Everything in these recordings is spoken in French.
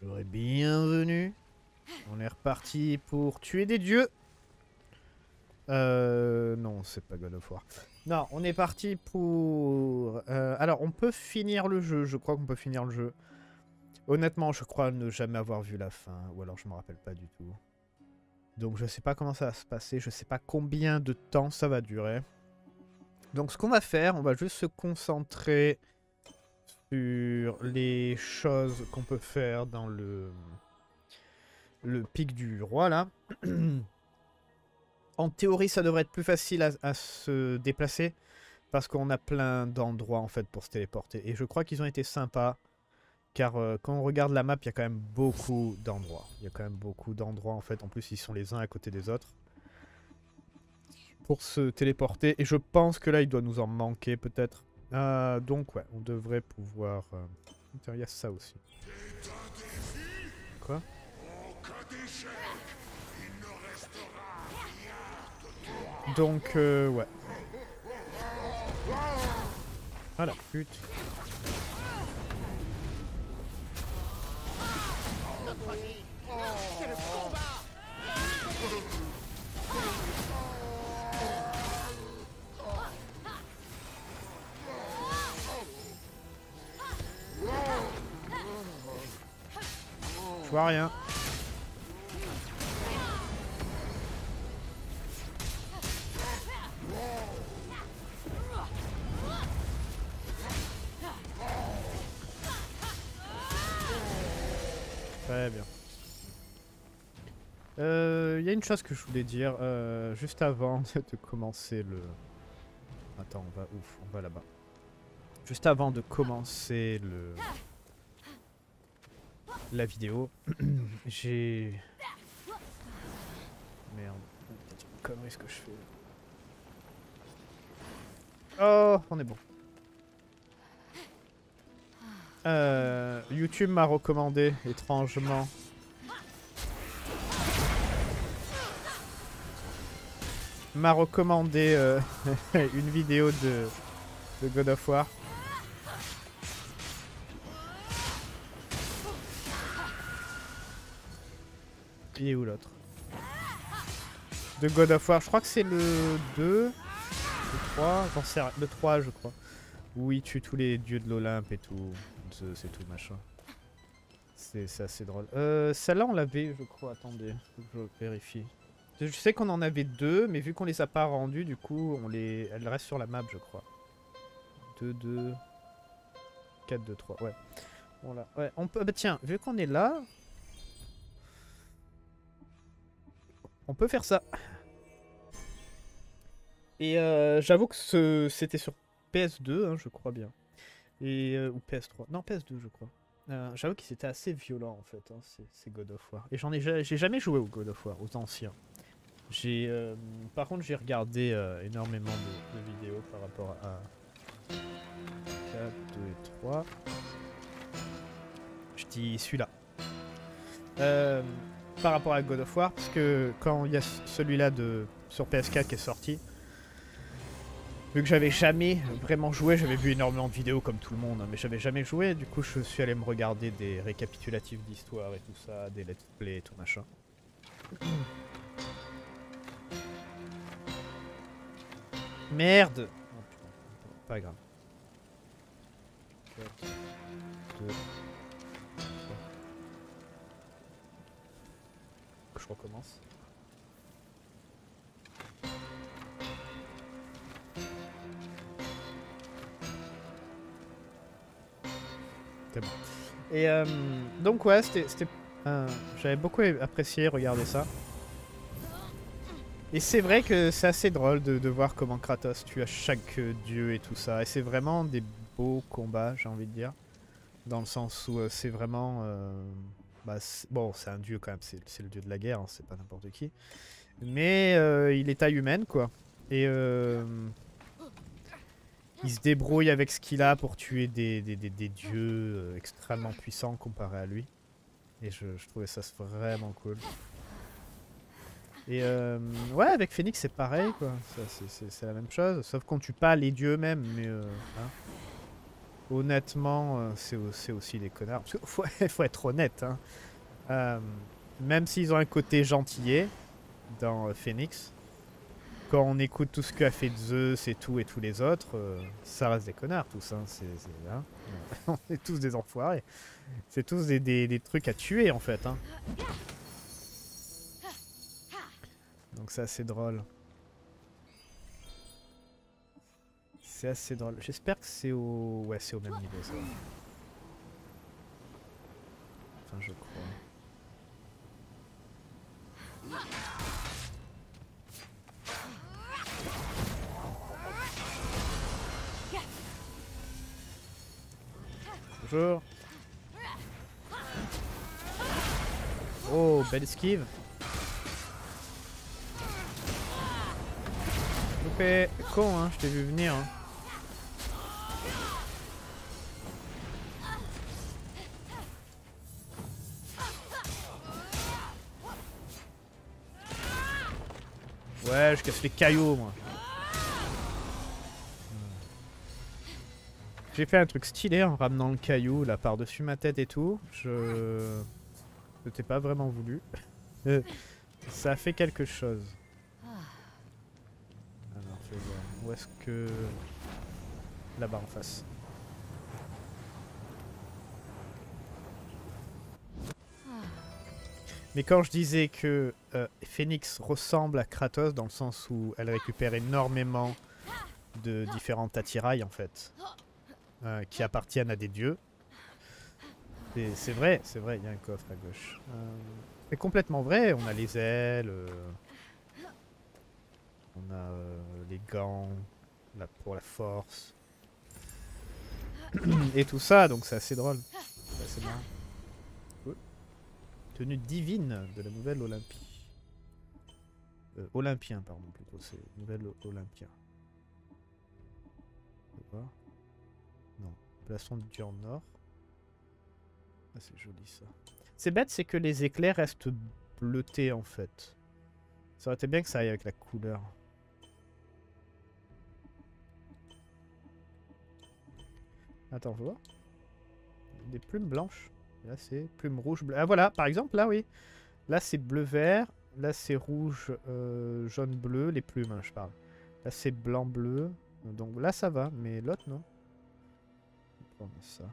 Bonjour et bienvenue. On est reparti pour tuer des dieux. Non, c'est pas God of War. Non, on est parti pour... alors, on peut finir le jeu. Je crois qu'on peut finir le jeu. Honnêtement, je crois ne jamais avoir vu la fin. Ou alors, je me rappelle pas du tout. Donc, je sais pas comment ça va se passer. Je sais pas combien de temps ça va durer. Donc, ce qu'on va faire, on va juste se concentrer sur les choses qu'on peut faire dans le pic du roi, là. En théorie, ça devrait être plus facile à se déplacer parce qu'on a plein d'endroits en fait pour se téléporter. Et je crois qu'ils ont été sympas car quand on regarde la map, il y a quand même beaucoup d'endroits. Il y a quand même beaucoup d'endroits en fait. En plus, ils sont les uns à côté des autres pour se téléporter. Et je pense que là, il doit nous en manquer peut-être. Donc ouais, on devrait pouvoir... Il y a ça aussi. Quoi? Donc, ouais. Ah la pute. Je vois rien. Très bien. Il y a une chose que je voulais dire juste avant de commencer le... Attends, on va ouf, on va là-bas. Juste avant de commencer la vidéo, j'ai... Merde, c'est une connerie ce que je fais. Oh, on est bon. YouTube m'a recommandé, étrangement, une vidéo de God of War. Il est où l'autre? De God of War, je crois que c'est le 2, le 3, j'en sais rien, le 3 je crois. Où il tue tous les dieux de l'Olympe et tout. C'est tout machin. C'est assez drôle. Celle-là on l'avait je crois, attendez, faut que je vérifie. Je sais qu'on en avait deux, mais vu qu'on les a pas rendus, du coup, elles restent sur la map, je crois. 2, 2, 4, 2, 3, ouais. Voilà. Ouais, on peut... Bah tiens, vu qu'on est là... On peut faire ça. Et j'avoue que c'était sur PS2, hein, je crois bien. Et, ou PS3. Non, PS2, je crois. J'avoue qu'ils étaient assez violents, en fait, hein, ces God of War. Et j'ai jamais joué au God of War, aux anciens. Par contre, j'ai regardé énormément de vidéos par rapport à 4, 2 et 3. Je dis celui-là. Par rapport à God of War, parce que quand il y a celui-là sur PS4 qui est sorti, vu que j'avais jamais vraiment joué, j'avais vu énormément de vidéos comme tout le monde, hein, mais j'avais jamais joué, du coup je suis allé me regarder des récapitulatifs d'histoire et tout ça, des let's play et tout machin. Merde! Oh, putain, pas grave. 4, 2, 3. Je recommence. C'est bon. Et donc ouais, j'avais beaucoup apprécié regarder ça. Et c'est vrai que c'est assez drôle de voir comment Kratos tue à chaque dieu et tout ça. Et c'est vraiment des beaux combats, j'ai envie de dire. Dans le sens où c'est vraiment... bon, c'est un dieu quand même, c'est le dieu de la guerre, hein, c'est pas n'importe qui. Mais il est taille humaine, quoi. Et il se débrouille avec ce qu'il a pour tuer des dieux extrêmement puissants comparé à lui. Et je trouvais ça vraiment cool. Et ouais, avec Phoenix c'est pareil, quoi. C'est la même chose, sauf qu'on tue pas les dieux eux-mêmes, mais hein. honnêtement, c'est aussi des connards. Parce qu'il faut être honnête. Hein. Même s'ils ont un côté gentillet dans Phoenix, quand on écoute tout ce qu'a fait Zeus et tous les autres, ça reste des connards tous. Hein. Hein. On est tous des enfoirés. C'est tous des trucs à tuer en fait. Hein. Donc c'est assez drôle. C'est assez drôle. J'espère que c'est au... Ouais, c'est au même niveau ça. Enfin, je crois. Bonjour. Oh, belle esquive. Loupé. Con, hein, je t'ai vu venir. Hein. Ouais, je casse les cailloux, moi. J'ai fait un truc stylé en ramenant le caillou là par-dessus ma tête et tout. Je t'ai pas vraiment voulu. Ça a fait quelque chose. Alors, fais voir. Où est-ce que... Là-bas en face. Mais quand je disais que Phoenix ressemble à Kratos dans le sens où elle récupère énormément de différentes attirails en fait. Qui appartiennent à des dieux. C'est vrai, il y a un coffre à gauche. C'est complètement vrai, on a les ailes, on a les gants pour la force. Et tout ça, donc c'est assez drôle. C'est assez marrant. Tenue divine de la nouvelle Olympie. Olympien, pardon, plutôt, c'est nouvelle Olympien. Voir. Non. Plaçon du dieu en or. Ah, c'est joli ça. C'est bête, c'est que les éclairs restent bleutés en fait. Ça aurait été bien que ça aille avec la couleur. Attends, je vois. Des plumes blanches. Là, c'est plumes rouges, bleues. Ah voilà, par exemple, là, oui. Là, c'est bleu-vert. Là, c'est rouge, jaune-bleu. Les plumes, hein, je parle. Là, c'est blanc-bleu. Donc là, ça va, mais l'autre, non. On va prendre ça.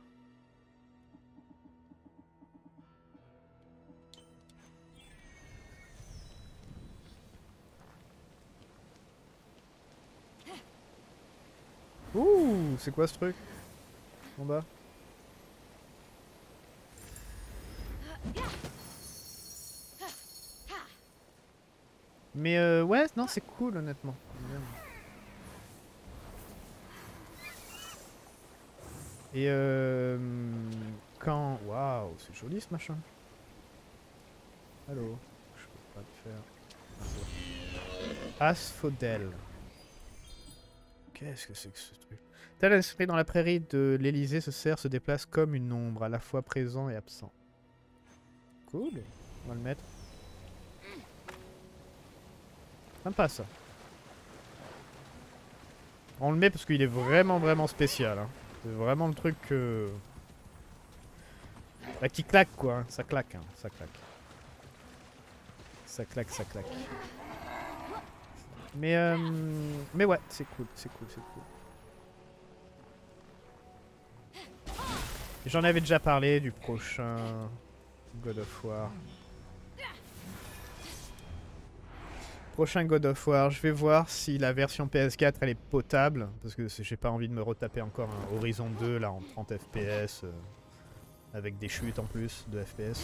Ouh, c'est quoi ce truc en bas? Mais ouais, non, c'est cool honnêtement. Et quand... Waouh, c'est joli ce machin. Allô? Je peux pas le faire. Asphodèle. Qu'est-ce que c'est que ce truc? Tel un esprit dans la prairie de l'Elysée, ce cerf se déplace comme une ombre, à la fois présent et absent. Cool. On va le mettre. Sympa ça. On le met parce qu'il est vraiment spécial. Hein. C'est vraiment le truc bah, qui claque quoi. Hein. Ça claque. Hein. Ça claque. Ça claque, ça claque. Mais ouais, c'est cool, c'est cool, c'est cool. J'en avais déjà parlé du prochain God of War. Prochain God of War, je vais voir si la version PS4 elle est potable. Parce que j'ai pas envie de me retaper encore un Horizon 2 là en 30 FPS. Avec des chutes en plus de FPS.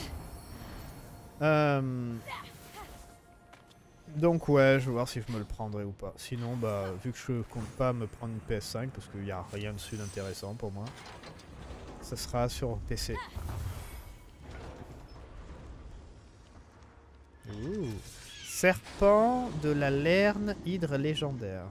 Donc ouais, je vais voir si je me le prendrai ou pas. Sinon, bah, vu que je compte pas me prendre une PS5, parce qu'il n'y a rien dessus d'intéressant pour moi, ça sera sur PC. Ouh. Serpent de la Lerne, hydre légendaire.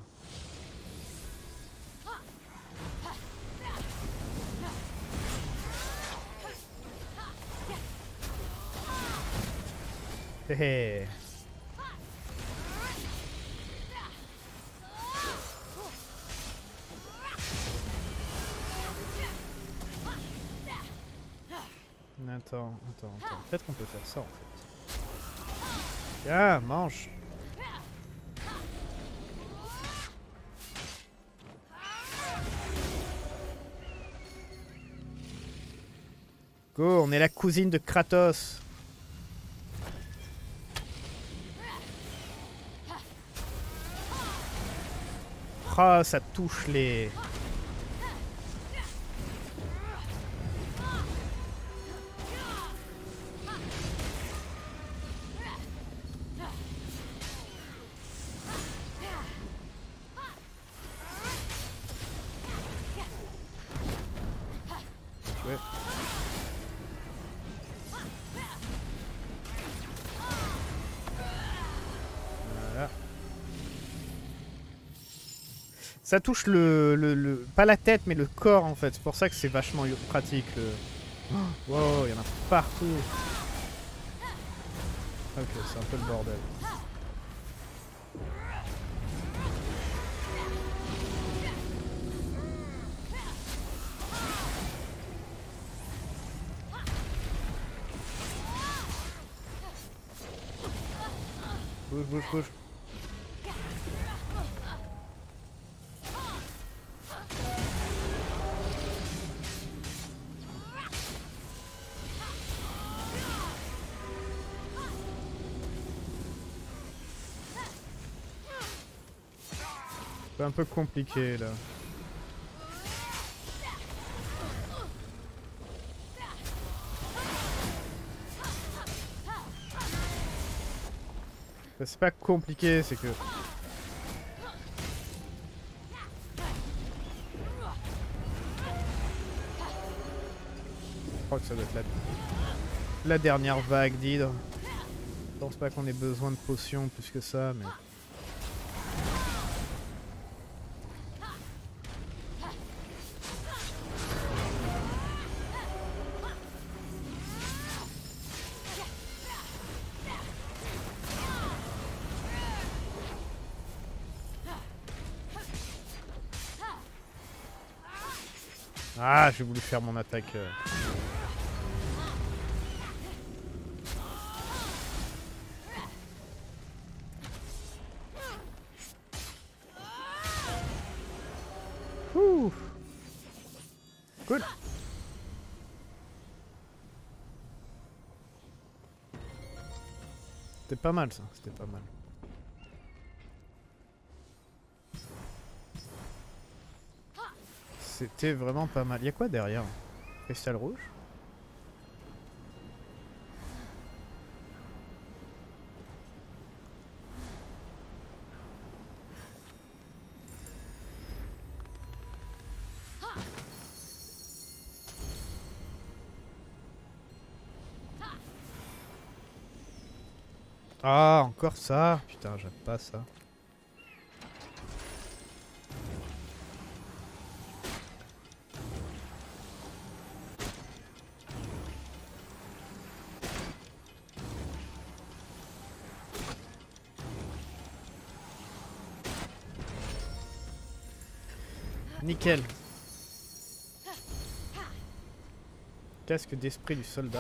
Hé hé. Attends. Peut-être qu'on peut faire ça en fait. Tiens, mange. Go, on est la cousine de Kratos. Ah, ça touche les... Ouais. Voilà. Ça touche pas la tête, mais le corps en fait. C'est pour ça que c'est vachement pratique. Wow, il y en a partout. Ok, c'est un peu le bordel. Bouge. C'est un peu compliqué là. C'est pas compliqué, c'est que... Je crois que ça doit être la dernière vague d'hydre. Je pense pas qu'on ait besoin de potions plus que ça, mais... Ah, j'ai voulu faire mon attaque. Ouh. Cool. C'était pas mal ça, c'était pas mal. C'était vraiment pas mal. Y'a quoi derrière? Cristal rouge? Ah, encore ça? Putain, j'aime pas ça. Nickel. Casque d'esprit du soldat.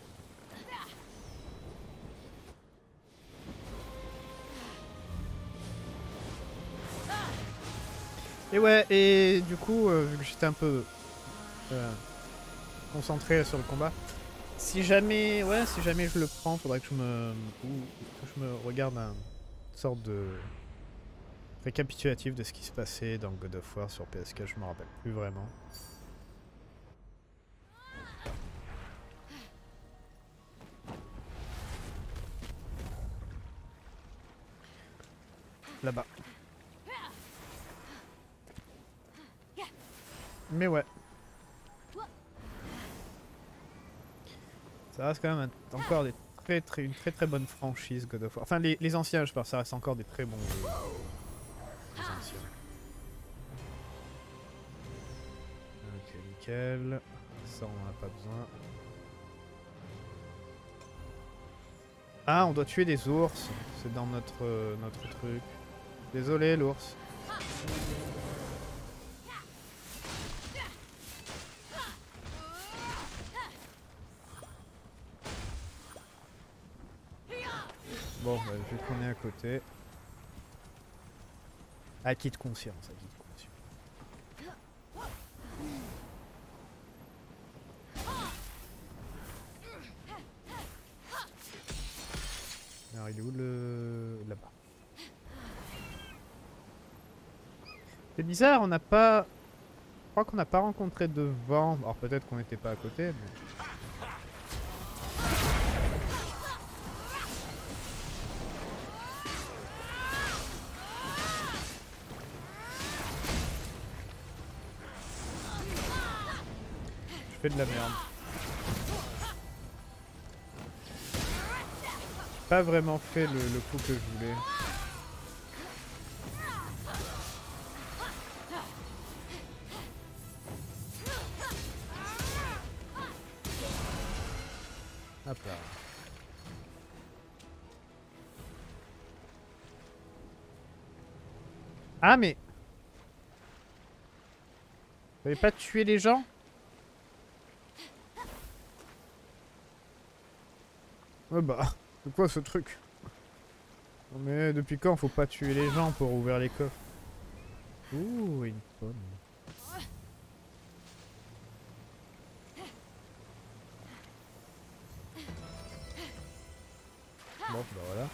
Et ouais, et du coup, vu que j'étais un peu concentré sur le combat, si jamais je le prends, faudrait que je me regarde une sorte de récapitulatif de ce qui se passait dans God of War sur PS4, je me rappelle plus vraiment. Là-bas. Mais ouais. Ça reste quand même encore une très bonne franchise God of War. Enfin les anciens je pense, ça reste encore des très bons jeux. Les anciens. Ok, nickel. Ça on en a pas besoin. Ah, on doit tuer des ours. C'est dans notre truc. Désolé l'ours. Bon, bah, je vais tourner à côté. Acquis de conscience, acquis de conscience. Alors il est où le... Là-bas. C'est bizarre, on n'a pas... Je crois qu'on n'a pas rencontré de vent. Alors peut-être qu'on n'était pas à côté, mais... Je fais de la merde. J'ai pas vraiment fait le coup que je voulais. Hop là. Ah mais... Vous n'avez pas tué les gens? Ouais bah... C'est quoi ce truc? Non mais depuis quand faut pas tuer les gens pour ouvrir les coffres? Ouh, une pomme. Bon, bah voilà.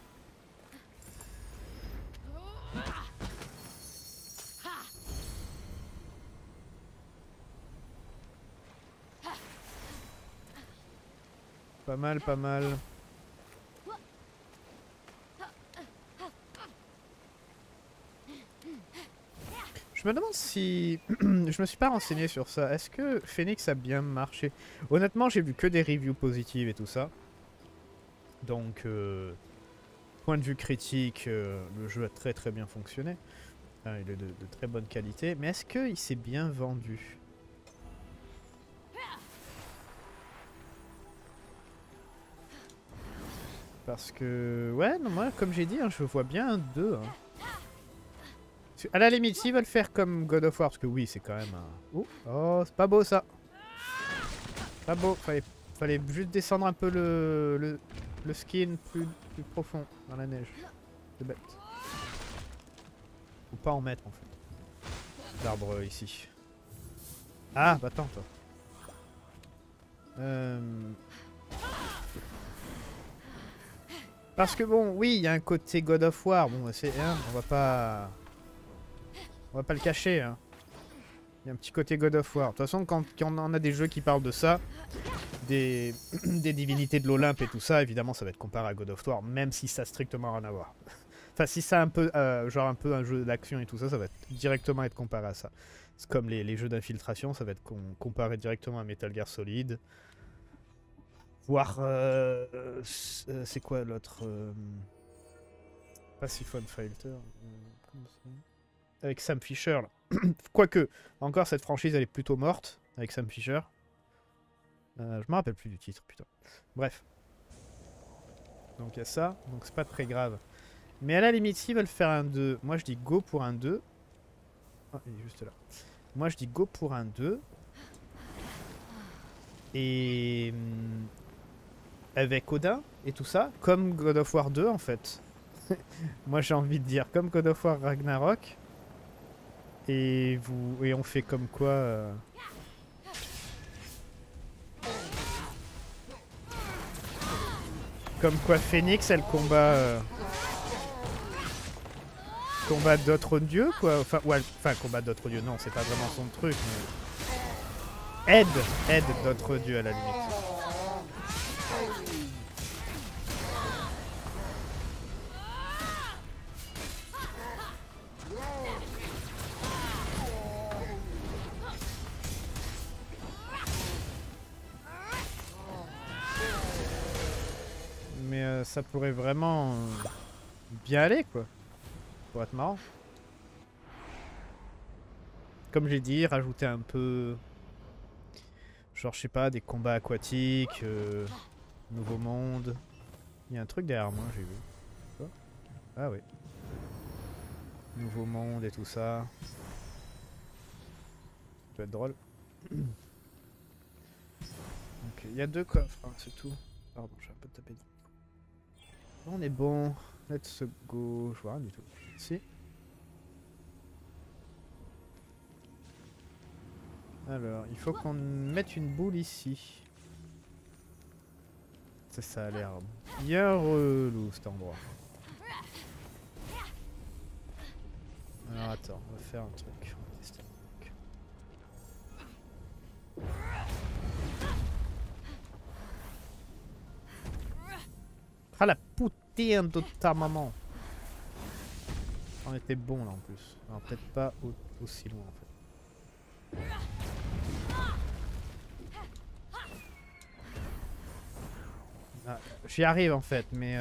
Pas mal, pas mal. Je me demande si... Je me suis pas renseigné sur ça. Est-ce que Phoenix a bien marché? Honnêtement, j'ai vu que des reviews positives et tout ça. Donc, point de vue critique, le jeu a très très bien fonctionné. Enfin, il est de très bonne qualité. Mais est-ce qu'il s'est bien vendu? Parce que... Ouais, non, moi, comme j'ai dit, hein, je vois bien un 2. Hein. À la limite, s'ils veulent faire comme God of War, parce que oui, c'est quand même un... Oh, c'est pas beau ça. Pas beau, fallait juste descendre un peu le skin plus profond dans la neige. C'est bête. Faut pas en mettre en fait. L'arbre ici. Ah, bah attends toi. Parce que bon, oui, il y a un côté God of War. Bon, c'est on va pas... On va pas le cacher, hein. Il y a un petit côté God of War. De toute façon, quand on a des jeux qui parlent de ça, des divinités de l'Olympe et tout ça, évidemment, ça va être comparé à God of War, même si ça a strictement rien à voir. Enfin, si ça a un peu, genre un peu un jeu d'action et tout ça, ça va directement être comparé à ça. C'est comme les jeux d'infiltration, ça va être comparé directement à Metal Gear Solid. Voire, c'est quoi l'autre pas Siphon Filter. Avec Sam Fisher, là. Quoique, encore cette franchise, elle est plutôt morte avec Sam Fisher. Je me rappelle plus du titre, putain. Bref. Donc il y a ça, donc c'est pas très grave. Mais à la limite, s'ils veulent faire un 2, moi je dis go pour un 2. Oh, il est juste là. Moi je dis go pour un 2. Et... avec Odin et tout ça, comme God of War 2 en fait. Moi j'ai envie de dire comme God of War Ragnarok. Et on fait comme quoi... Comme quoi Phoenix elle combat d'autres dieux quoi. Enfin, ouais, enfin combat d'autres dieux, non c'est pas vraiment son truc mais... Aide d'autres dieux à la limite. Mais ça pourrait vraiment bien aller quoi. Pour être marrant. Comme j'ai dit, rajouter un peu... Genre je sais pas, des combats aquatiques, nouveau monde. Il y a un truc derrière moi, j'ai vu. Quoi? Ah oui. Nouveau monde et tout ça. Ça peut être drôle. Ok, il y a 2 coffres, hein, c'est tout. Pardon, j'ai un peu tapé dedans. On est bon. Let's go. Je vois rien du tout. Si. Alors, il faut qu'on mette une boule ici. Ça a l'air bien relou cet endroit. Alors attends, on va faire un truc. On va tester un truc. Ah la poutine de ta maman. On était bon là en plus. Alors peut-être pas aussi loin en fait. Ah, j'y arrive en fait, mais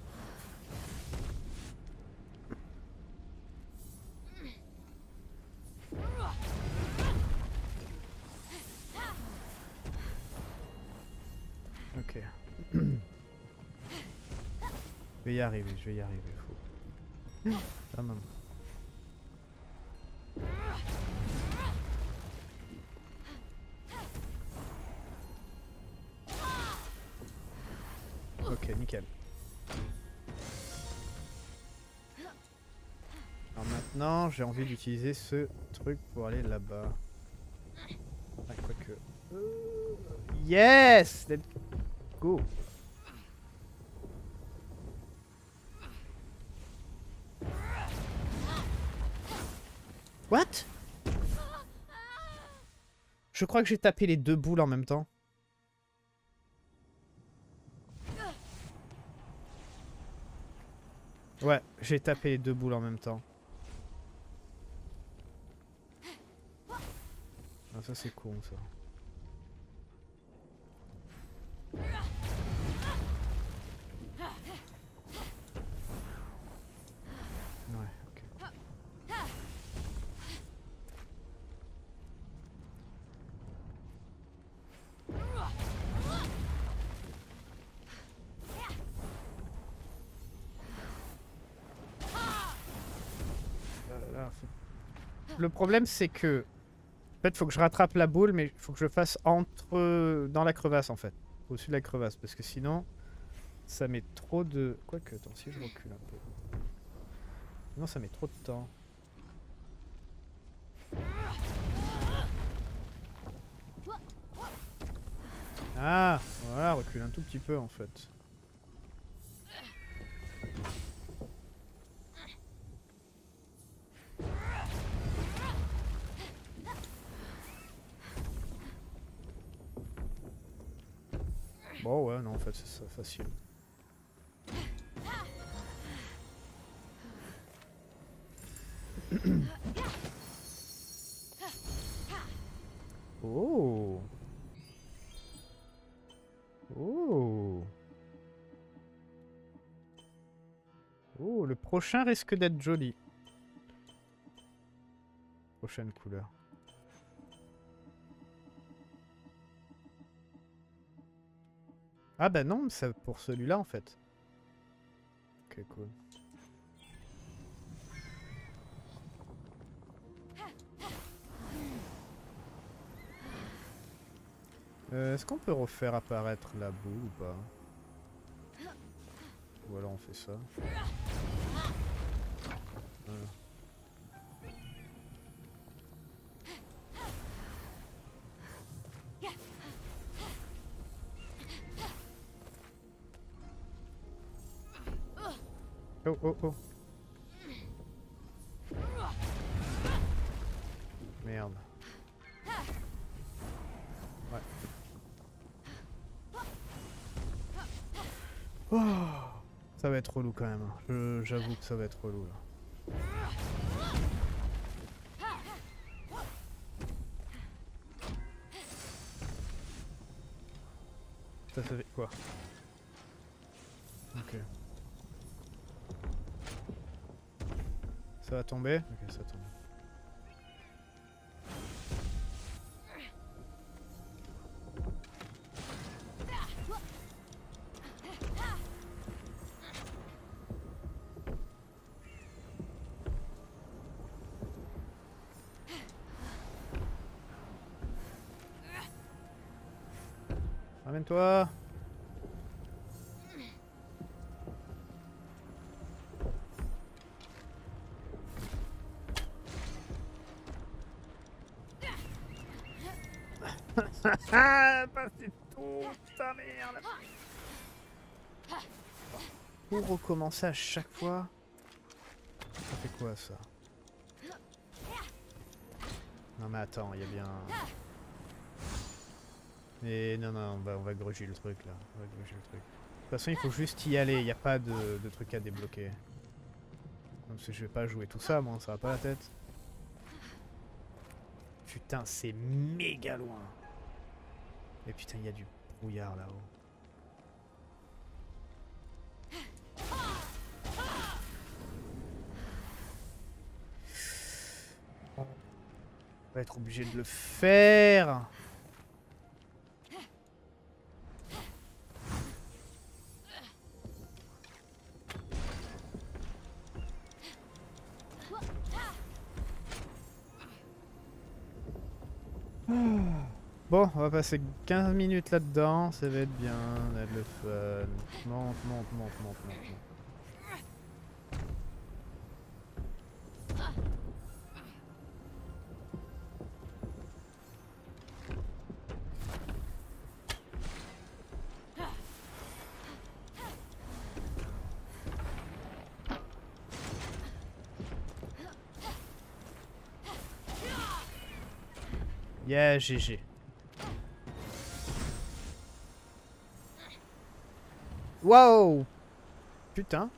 ok. Je vais y arriver, je vais y arriver. Faut... Ah maman. Ok, nickel. Alors maintenant, j'ai envie d'utiliser ce truc pour aller là-bas. Ah, quoique. Yes! Let's go! What? Je crois que j'ai tapé les deux boules en même temps. Ouais, j'ai tapé les deux boules en même temps. Ah, ça c'est con ça. Ouais, ok. Là, le problème c'est que... En fait, faut que je rattrape la boule, mais il faut que je fasse entre... dans la crevasse en fait. Au-dessus de la crevasse, parce que sinon... Ça met trop de... Quoique, attends, si je recule un peu. Non, ça met trop de temps. Ah, voilà, recule un tout petit peu en fait. Bon, ouais, non, en fait, c'est ça, facile. Oh! Oh! Oh, le prochain risque d'être joli. Prochaine couleur. Ah bah non, c'est pour celui-là en fait. Ok, cool. Est-ce qu'on peut refaire apparaître la boue ou pas? Ou alors on fait ça. Voilà. Oh, oh, oh. Merde. Ouais. Oh, ça va être relou quand même. J'avoue que ça va être relou là. Ça fait quoi? Ok. Ça va tomber? Ok, ça tombe. Ramène-toi! Ah, c'est tout. Putain, merde. Pour recommencer à chaque fois. Ça fait quoi ça? Non mais attends, il y a bien... Mais non, non, on va gruger le truc là. On va gruger le truc. De toute façon, il faut juste y aller, il n'y a pas de truc à débloquer. Parce que je vais pas jouer tout ça, moi, ça va pas la tête. Putain, c'est méga loin. Et putain, il y a du brouillard là-haut. On va être obligé de le faire. Bon, on va passer 15 minutes là-dedans, ça va être bien, ça va être le fun. Monte, monte, monte, monte, monte, monte. Yeah, GG. Wow! Putain.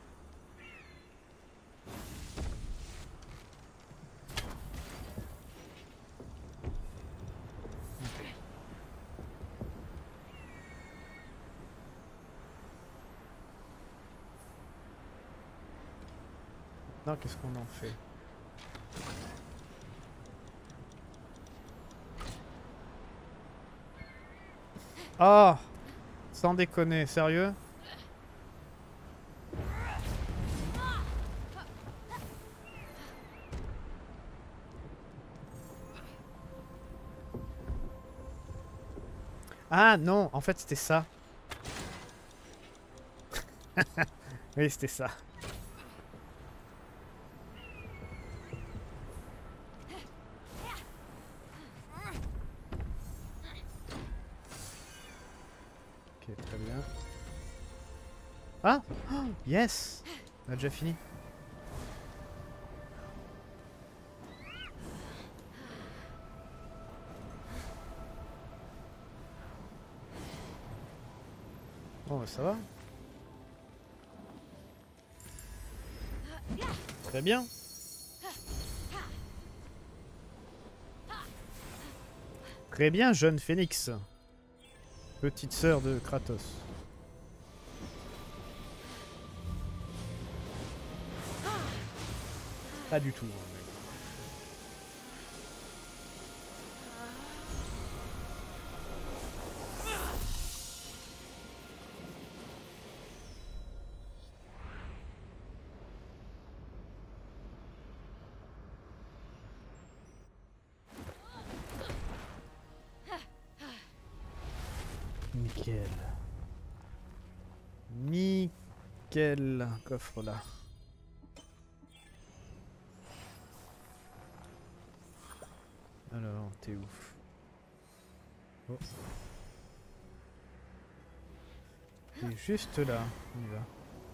Non, qu'est-ce qu'on en fait? Oh! Sans déconner, sérieux? Ah non, en fait c'était ça. Oui, c'était ça. Ok, très bien. Ah! Oh, yes! On a déjà fini. Bon, bah, ça va. Très bien. Très bien, jeune Phénix. Petite sœur de Kratos. Pas du tout. Nickel. Nickel. Coffre là. Alors, t'es ouf. Oh. T'es juste là. On y va.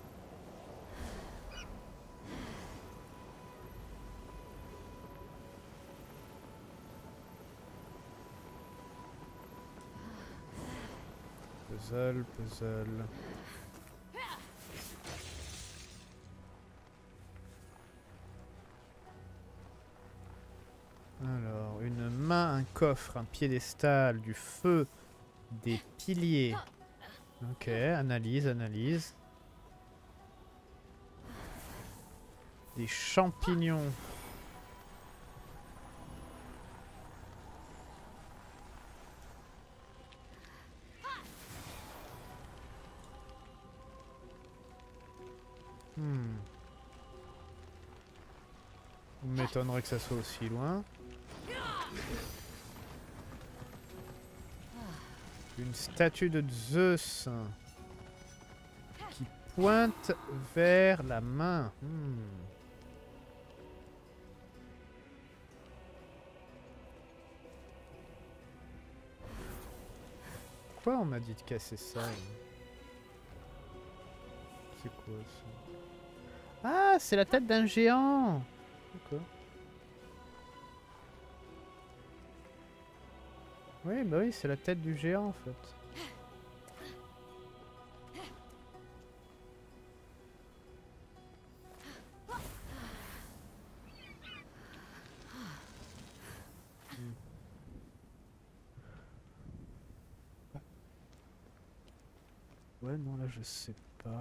Puzzle, puzzle. Alors, une main, un coffre, un piédestal, du feu, des piliers. Ok, analyse, analyse. Des champignons. On m'étonnerait que ça soit aussi loin. Une statue de Zeus qui pointe vers la main. Pourquoi on m'a dit de casser ça? C'est quoi ça? Ah, c'est la tête d'un géant! D'accord. Oui, bah oui, c'est la tête du géant en fait. Ouais, non, là je sais pas.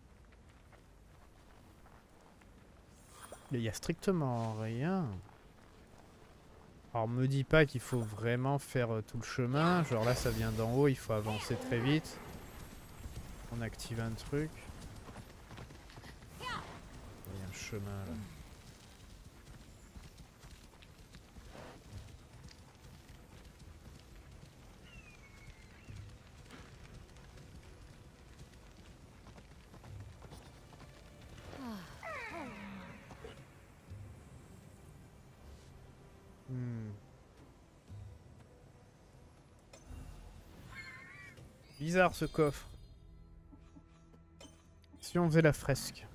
Il y a strictement rien. Alors me dis pas qu'il faut vraiment faire tout le chemin. Genre là ça vient d'en haut, il faut avancer très vite. On active un truc. Il y a un chemin là. Bizarre ce coffre. Si on faisait la fresque.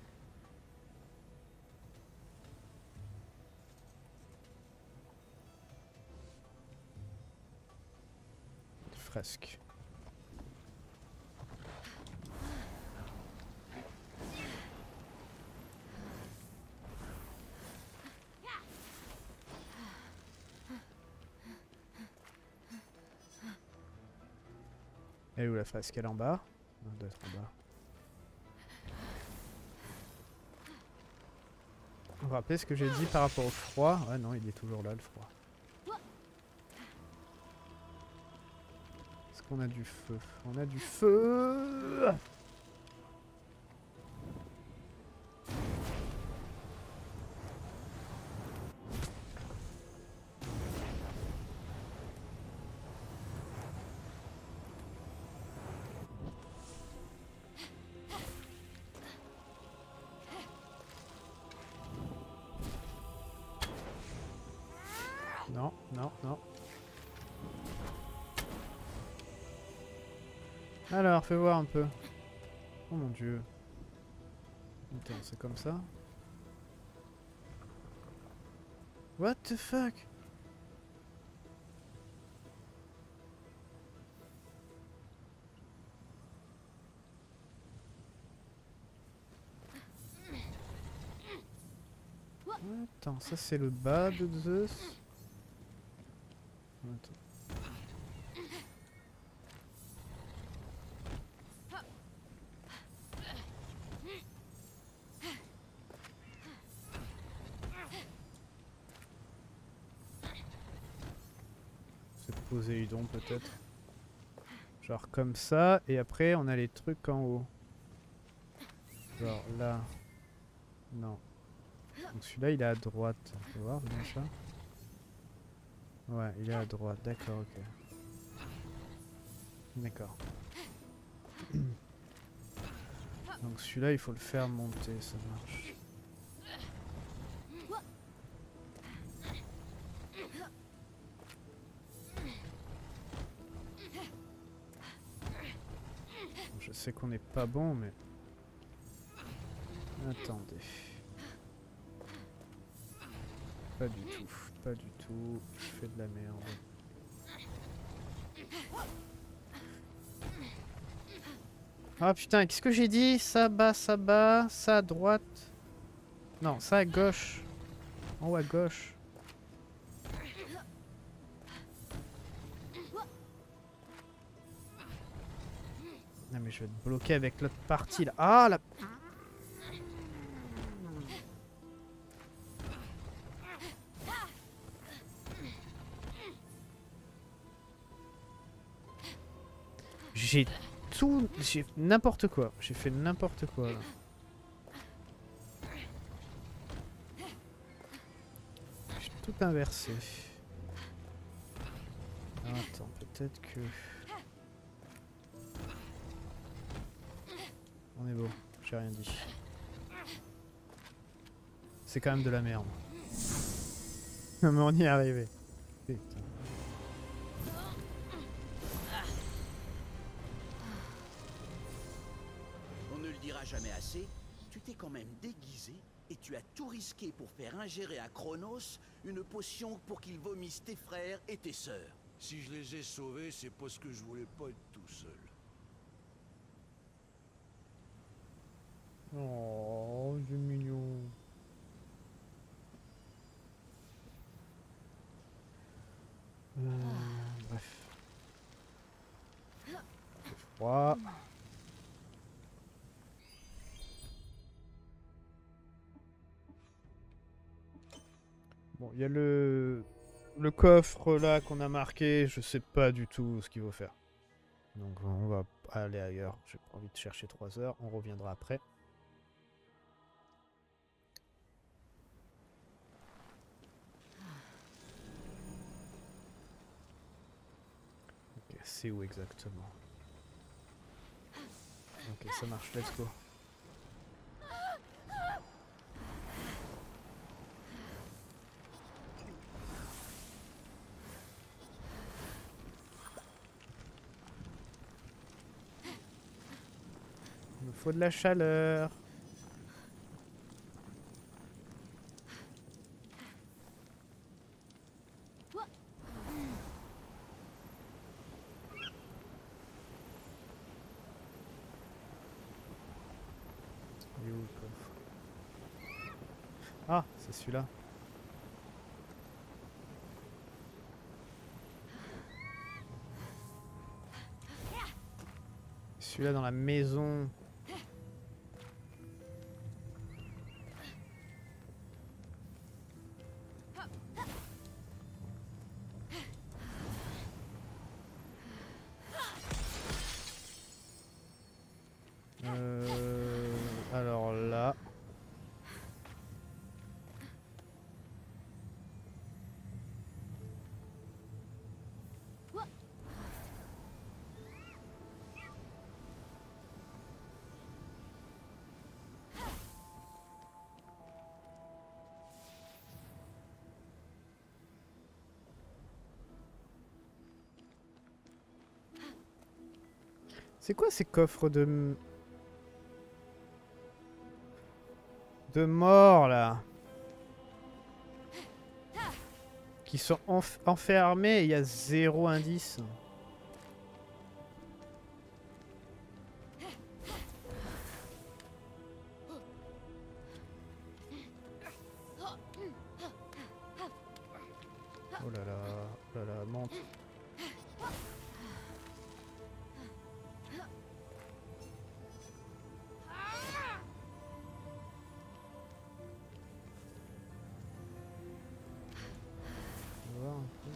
Fresque. Elle est où la fresque? Elle est en bas? Non, elle doit être en bas. Vous vous rappelez ce que j'ai dit par rapport au froid? Ah non, il est toujours là le froid. Est-ce qu'on a du feu? On a du feu! Non, non, non. Alors, fais voir un peu. Oh mon dieu. Attends, c'est comme ça? What the fuck? Attends, ça c'est le bas de Zeus. Attends. C'est Poséidon peut-être. Genre comme ça, et après on a les trucs en haut. Genre là. Non. Donc celui-là il est à droite. On peut voir bien ça? Ouais, il est à droite, d'accord, ok. D'accord. Donc celui-là il faut le faire monter, ça marche. Je sais qu'on n'est pas bon, mais... Attendez. Pas du tout, pas du tout. Je fais de la merde. Ah putain, qu'est-ce que j'ai dit? Ça bas, ça à droite. Non, ça à gauche. En haut à gauche. Non mais je vais être bloqué avec l'autre partie là. Ah la... J'ai tout... J'ai n'importe quoi. J'ai fait n'importe quoi là. J'ai tout inversé. Ah, attends, peut-être que... On est beau, j'ai rien dit. C'est quand même de la merde. Mais on y est arrivé. Putain. diras jamais assez, tu t'es quand même déguisé et tu as tout risqué pour faire ingérer à Chronos une potion pour qu'il vomisse tes frères et tes sœurs. Si je les ai sauvés, c'est parce que je voulais pas être tout seul. Oh, c'est mignon. Bref. C'est froid. Bon, il y a le coffre là qu'on a marqué. Je sais pas du tout ce qu'il faut faire. Donc on va aller ailleurs. J'ai pas envie de chercher 3 heures. On reviendra après. Ok, c'est où exactement? Ok, ça marche. Let's go. Il me faut de la chaleur. Il est où le coffre? Ah, c'est celui-là. Celui-là dans la maison. Alors là. C'est quoi ces coffres de mort là? Qui sont enfermés et il y a 0 indice. Oh là là, oh là là, monte. On va voir un peu.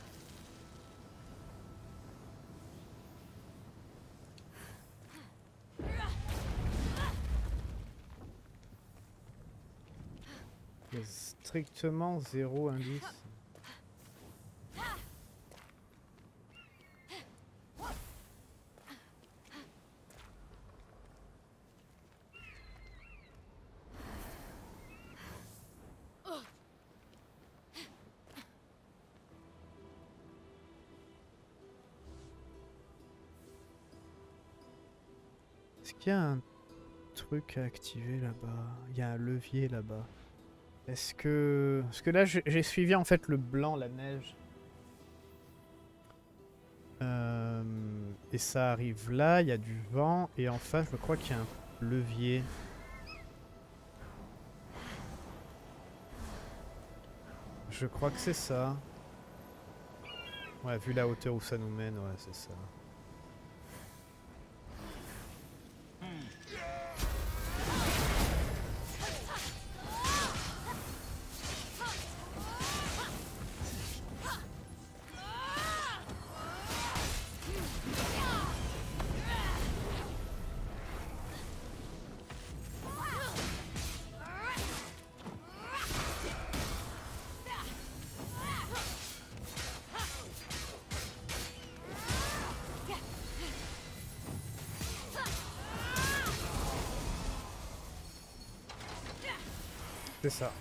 Il y a strictement 0 indice. Est-ce qu'il y a un truc à activer là-bas? Il y a un levier là-bas. Est-ce que... Parce que là, j'ai suivi en fait le blanc, la neige. Et ça arrive là, il y a du vent. Et en face, je crois qu'il y a un levier. Je crois que c'est ça. Ouais, vu la hauteur où ça nous mène, ouais, c'est ça. C'est ça.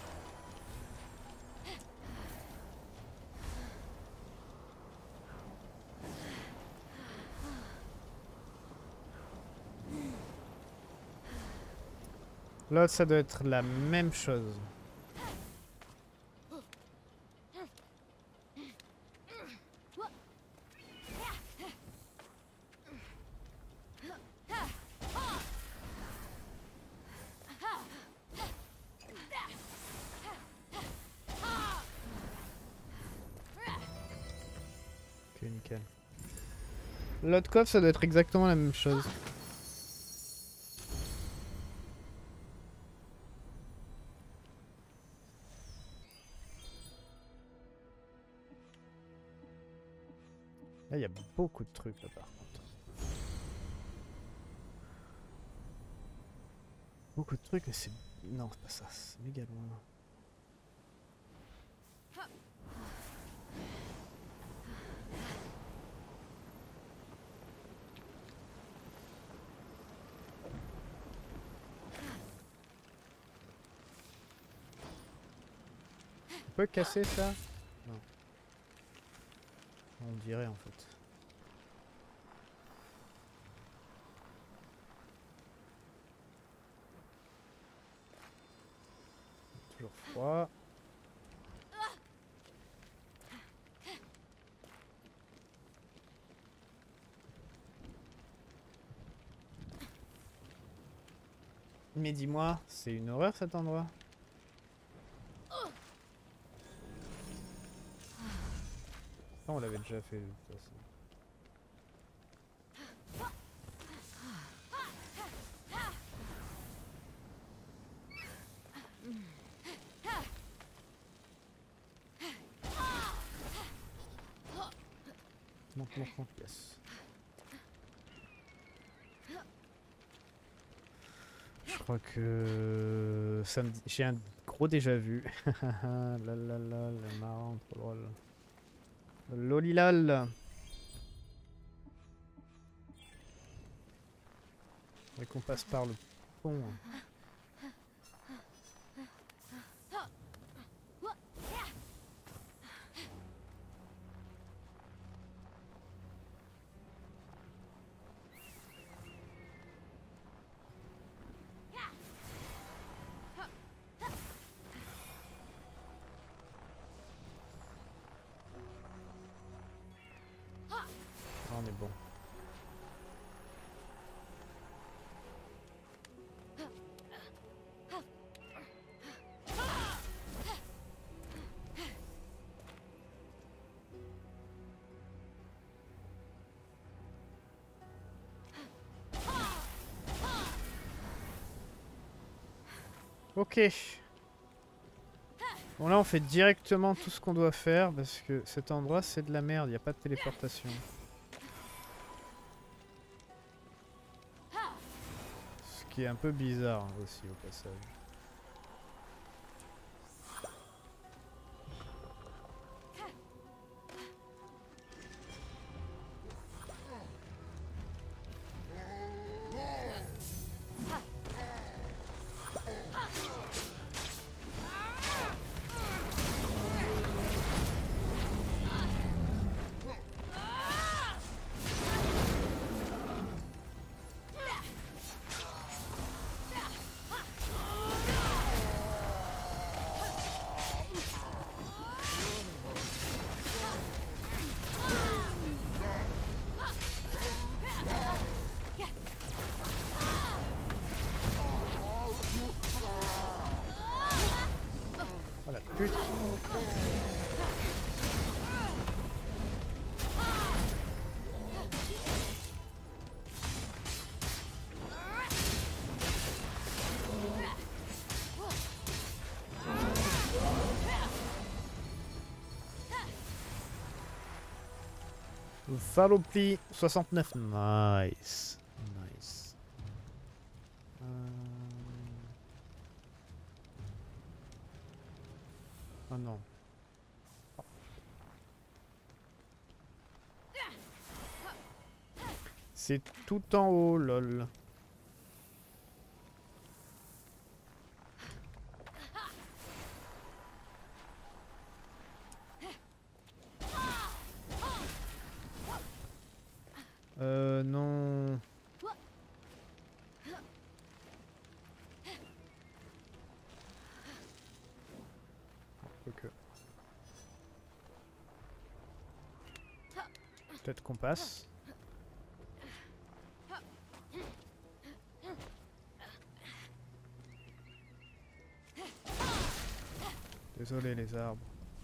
L'autre, ça doit être la même chose. Ok, nickel. L'autre coffre, ça doit être exactement la même chose. Là, il y a beaucoup de trucs là par contre. Beaucoup de trucs, mais c'est... Non, c'est pas ça, c'est méga loin. On peut casser ça? Non. On dirait en fait. Toujours froid. Mais dis-moi, c'est une horreur cet endroit. Ça, on l'avait déjà fait de toute façon. Monte, monte, monte, yes. Je crois que ça me... j'ai un gros déjà vu. La la la, le marrant, trop drôle. Lolilal. Et qu'on passe par le pont. On est bon. Ok. Bon là on fait directement tout ce qu'on doit faire parce que cet endroit c'est de la merde, il n'y a pas de téléportation. Ce qui est un peu bizarre aussi au passage. Oh la pute. Valopli 69. Nice. Nice. Oh non. C'est tout en haut, lol. Non. Quoique. Peut-être qu'on passe. Désolé les arbres.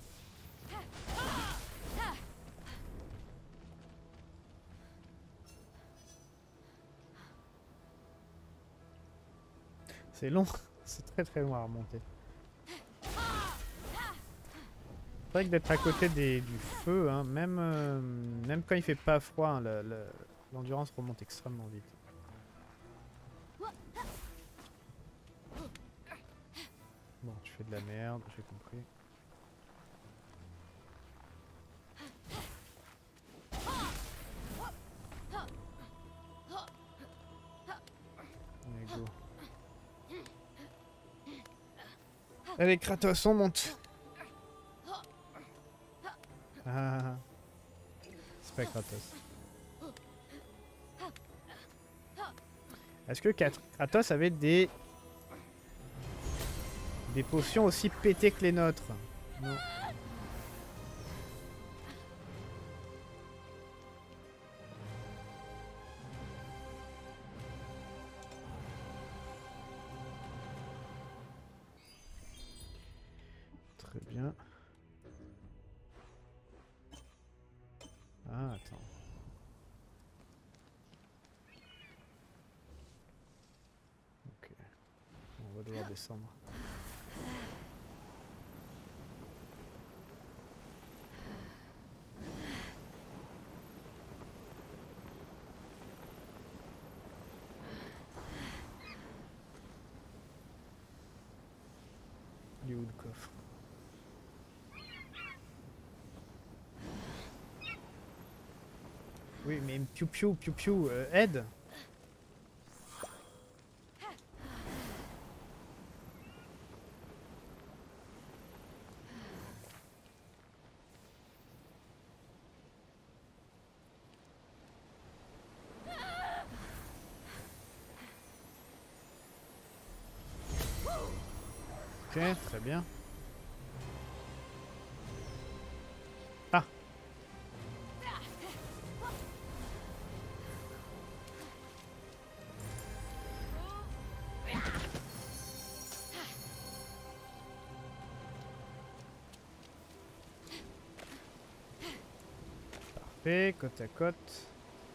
C'est long, c'est très long à remonter. C'est vrai que d'être à côté du feu, hein, même quand il fait pas froid, hein, l'endurance remonte extrêmement vite. Bon, tu fais de la merde, j'ai compris. Allez, go. Allez, Kratos, on monte. Ah, c'est pas Kratos. Est-ce que Kratos avait des potions aussi pétées que les nôtres? Non. Très bien. Ah, attends. Ok. On va devoir descendre. Il est où le coffre? Oui, mais piou piou piou piou, aide! Ok, très bien. Ah! Parfait, côte à côte.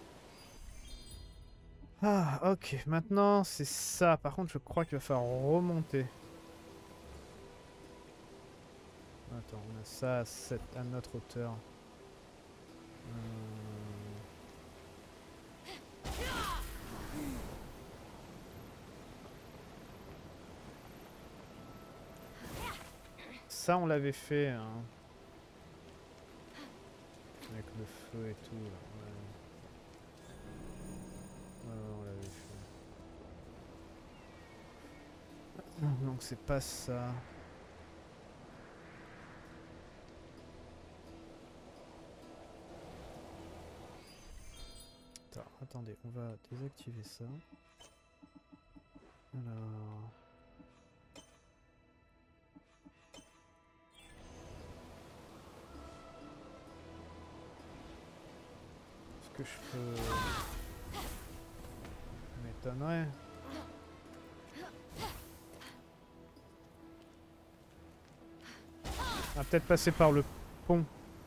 Ah, ok, maintenant c'est ça. Par contre, je crois qu'il va falloir remonter. Attends, on a ça à notre hauteur. Ça, on l'avait fait, hein. Avec le feu et tout. Là. Ouais, on l'avait fait. Donc c'est pas ça. Attendez, on va désactiver ça. Alors... Est-ce que je peux... Ça m'étonnerait. On va peut-être passer par le pont.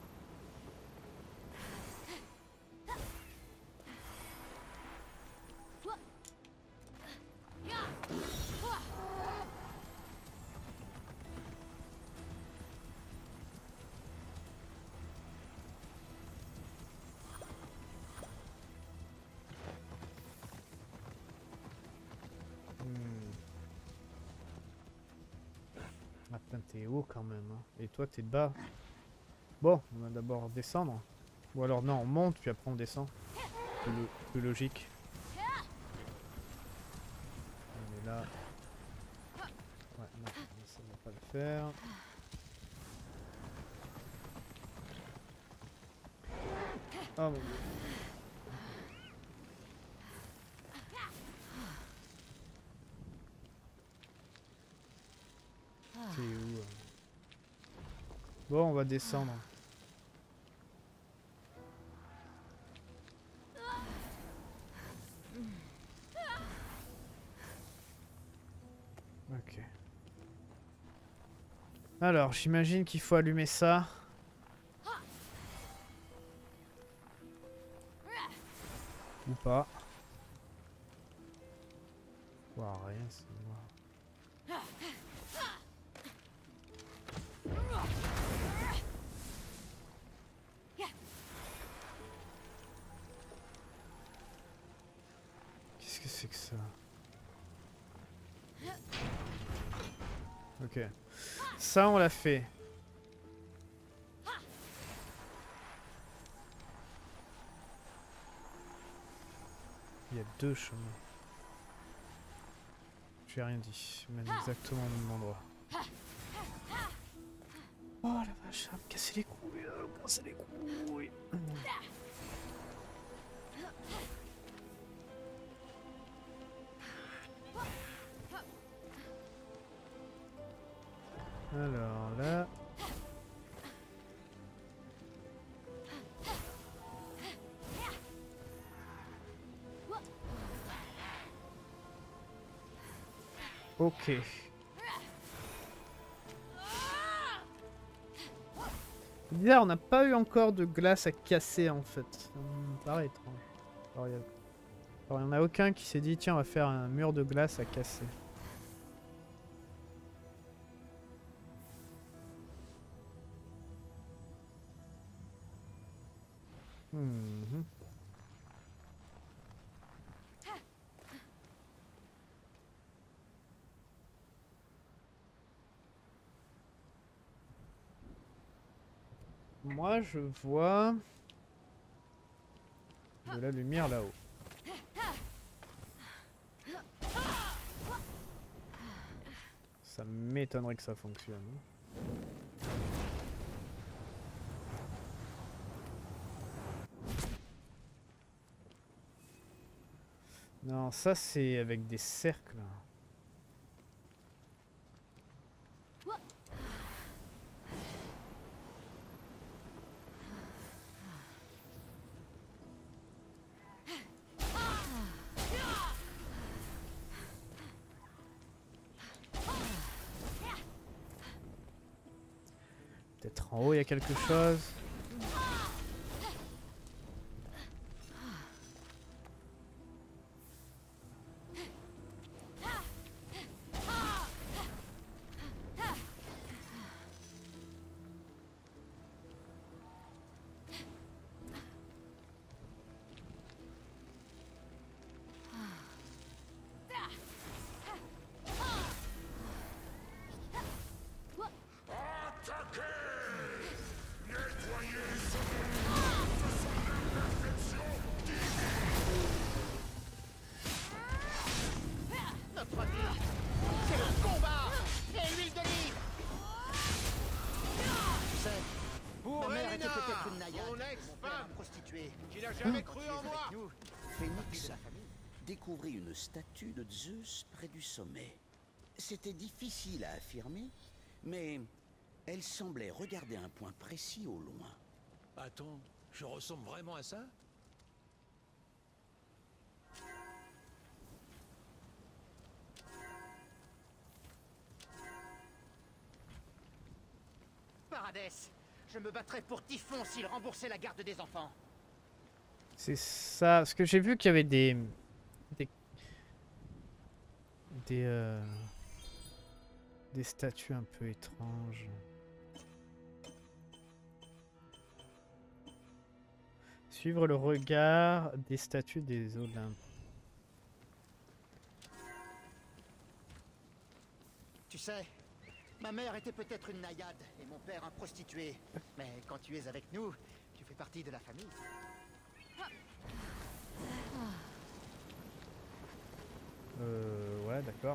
Ah putain, t'es haut quand même. Hein. Et toi, t'es bas. Bon, on va d'abord descendre. Ou alors non, on monte, puis après on descend. Plus logique. On est là. Ouais, non, ça ne va pas le faire. Oh mon dieu. T'es où? Bon, on va descendre. Ok. Alors, j'imagine qu'il faut allumer ça. Ou pas. Ouah, rien, c'est noir. Qu'est-ce que c'est que ça? Ok. Ça, on l'a fait. Il y a deux chemins. J'ai rien dit. Je mène exactement au même endroit. Oh la vache, ça va me casser les couilles, me casser les couilles. Alors là... Ok. Bizarre, on n'a pas eu encore de glace à casser en fait. Ça me paraît étrange. Alors, il n'y en a aucun qui s'est dit tiens on va faire un mur de glace à casser. Mhm. Moi je vois de la lumière là-haut. Ça m'étonnerait que ça fonctionne. Non, ça c'est avec des cercles. Peut-être en haut il y a quelque chose. Phénix découvrit une statue de Zeus près du sommet. C'était difficile à affirmer, mais elle semblait regarder un point précis au loin. Attends, je ressemble vraiment à ça? Paradès, je me battrais pour Typhon s'il remboursait la garde des enfants. C'est ça. Parce que j'ai vu qu'il y avait des des statues un peu étranges. Suivre le regard des statues des Olympe. Tu sais, ma mère était peut-être une naïade et mon père un prostitué. Mais quand tu es avec nous, tu fais partie de la famille. Ouais, d'accord.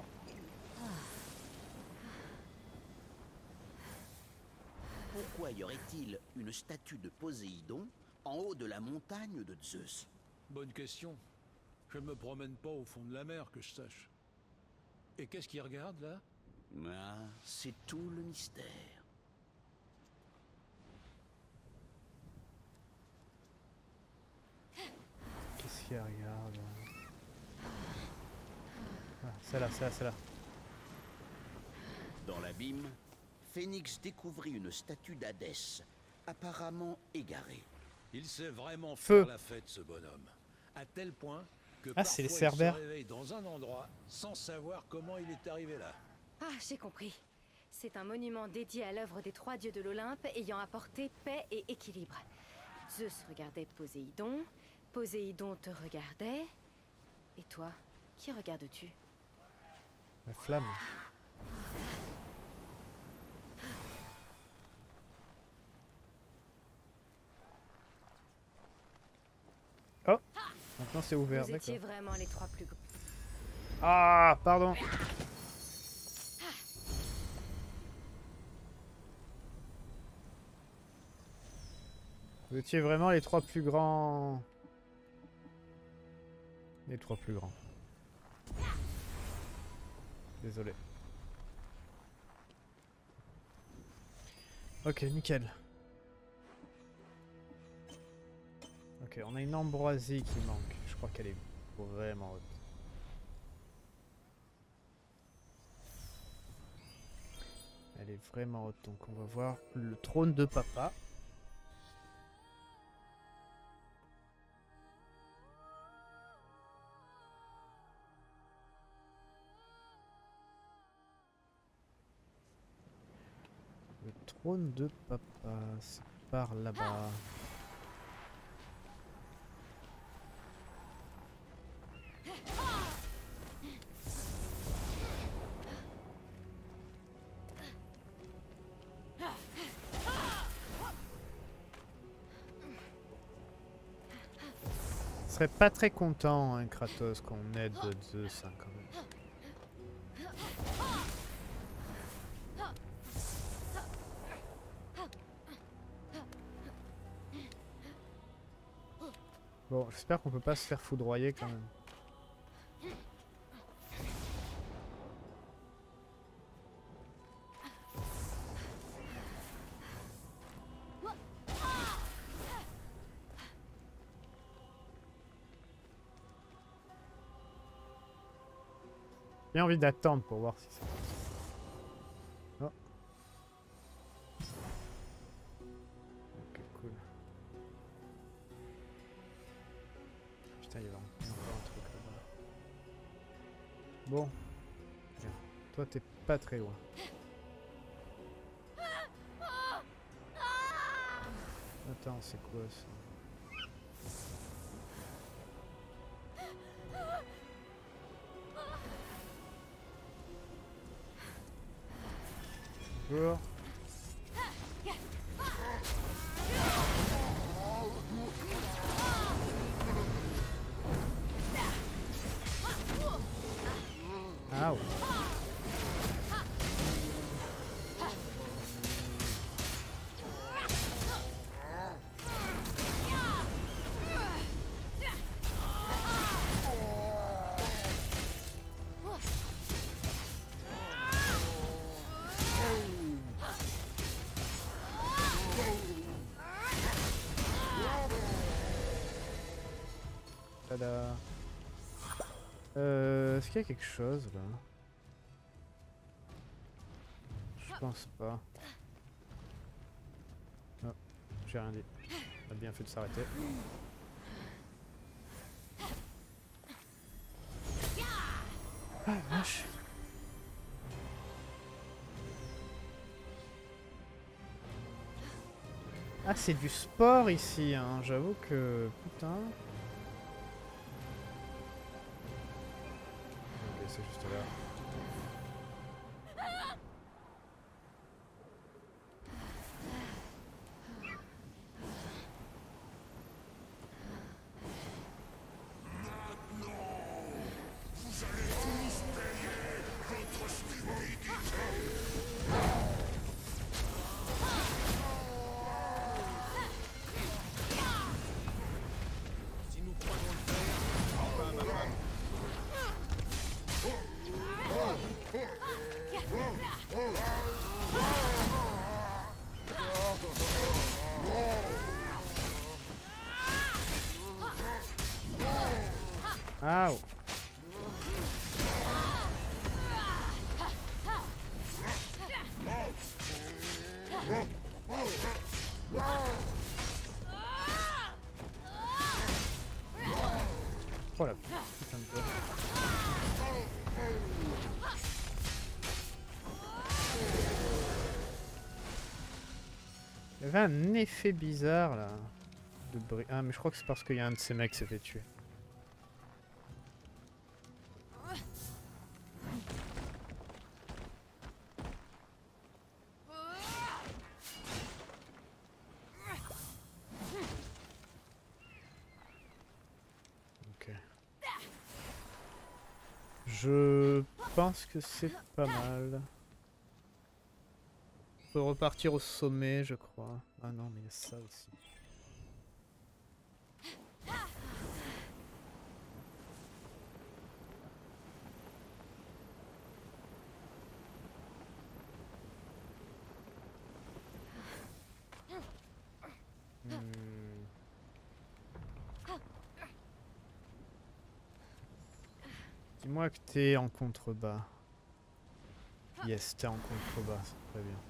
Pourquoi y aurait-il une statue de Poséidon en haut de la montagne de Zeus? Bonne question. Je ne me promène pas au fond de la mer, que je sache. Et qu'est-ce qu'il regarde, là? Ah, c'est tout le mystère. Tiens, regarde. Ah, celle-là, celle-là. Dans l'abîme, Phénix découvrit une statue d'Hadès, apparemment égarée. Il sait vraiment Feu. faire la fête, ce bonhomme. À tel point que Ah, c'est les parfois il se Cerbères. réveille dans un endroit sans savoir comment il est arrivé là. Ah, j'ai compris. C'est un monument dédié à l'œuvre des 3 dieux de l'Olympe ayant apporté paix et équilibre. Zeus regardait Poséidon, Poséidon te regardait. Et toi, qui regardes-tu? La flamme. Oh, maintenant c'est ouvert, Vous étiez d'accord. vraiment les 3 plus grands. Ah, pardon. Vous étiez vraiment les 3 plus grands. Les 3 plus grands. Désolé. Ok, nickel. Ok, on a une ambroisie qui manque. Je crois qu'elle est vraiment haute. Elle est vraiment haute, donc on va voir le trône de papa. Le trône de papa, c'est par là-bas. Je serais pas très content, hein, Kratos, qu'on aide Zeus, hein, quand même. Bon, j'espère qu'on peut pas se faire foudroyer quand même. J'ai envie d'attendre pour voir si ça passe. Oh. Ok, cool. Putain, il y avait encore un truc là-bas. Bon. Tiens. Toi, t'es pas très loin. Attends, c'est quoi ça? Bonjour. Ah ouais. Tada. Est-ce qu'il y a quelque chose là? Je pense pas. Non, j'ai rien dit. On a bien fait de s'arrêter. Ah vache. Ah, c'est du sport ici, hein. J'avoue que... Putain. Ok, c'est juste là. Il y avait un effet bizarre là. De bruit. Ah mais je crois que c'est parce qu'il y a un de ces mecs qui s'est fait tuer. Ok. Je pense que c'est pas mal. On peut repartir au sommet je crois. Ah non mais il y a ça aussi. Dis-moi que t'es en contrebas. Yes, t'es en contrebas, c'est très bien.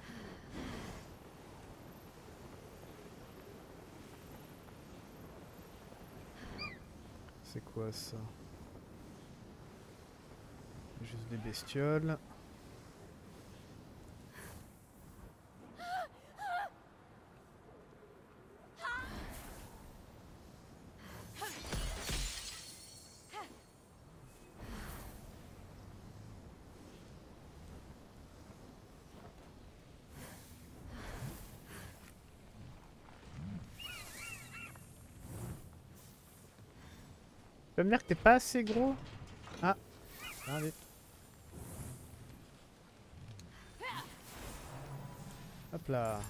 C'est quoi ça? Juste des bestioles. Tu vas me dire que t'es pas assez gros? Ah, allez. Hop là.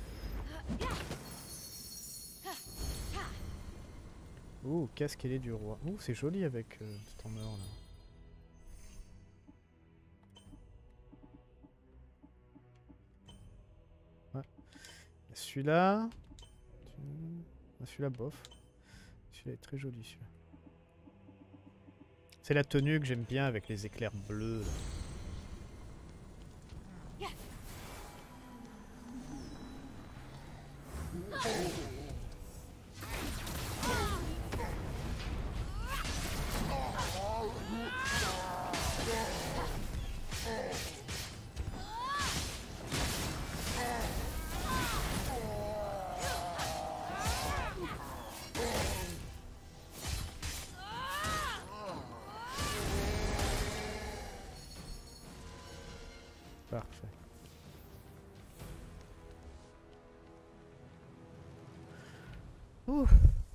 Ouh, casque ailé du roi. Ouh, c'est joli avec cette armure là. Ouais. Celui-là. Celui-là, bof. Celui-là est très joli celui-là. C'est la tenue que j'aime bien avec les éclairs bleus. Là. Parfait. Ouh.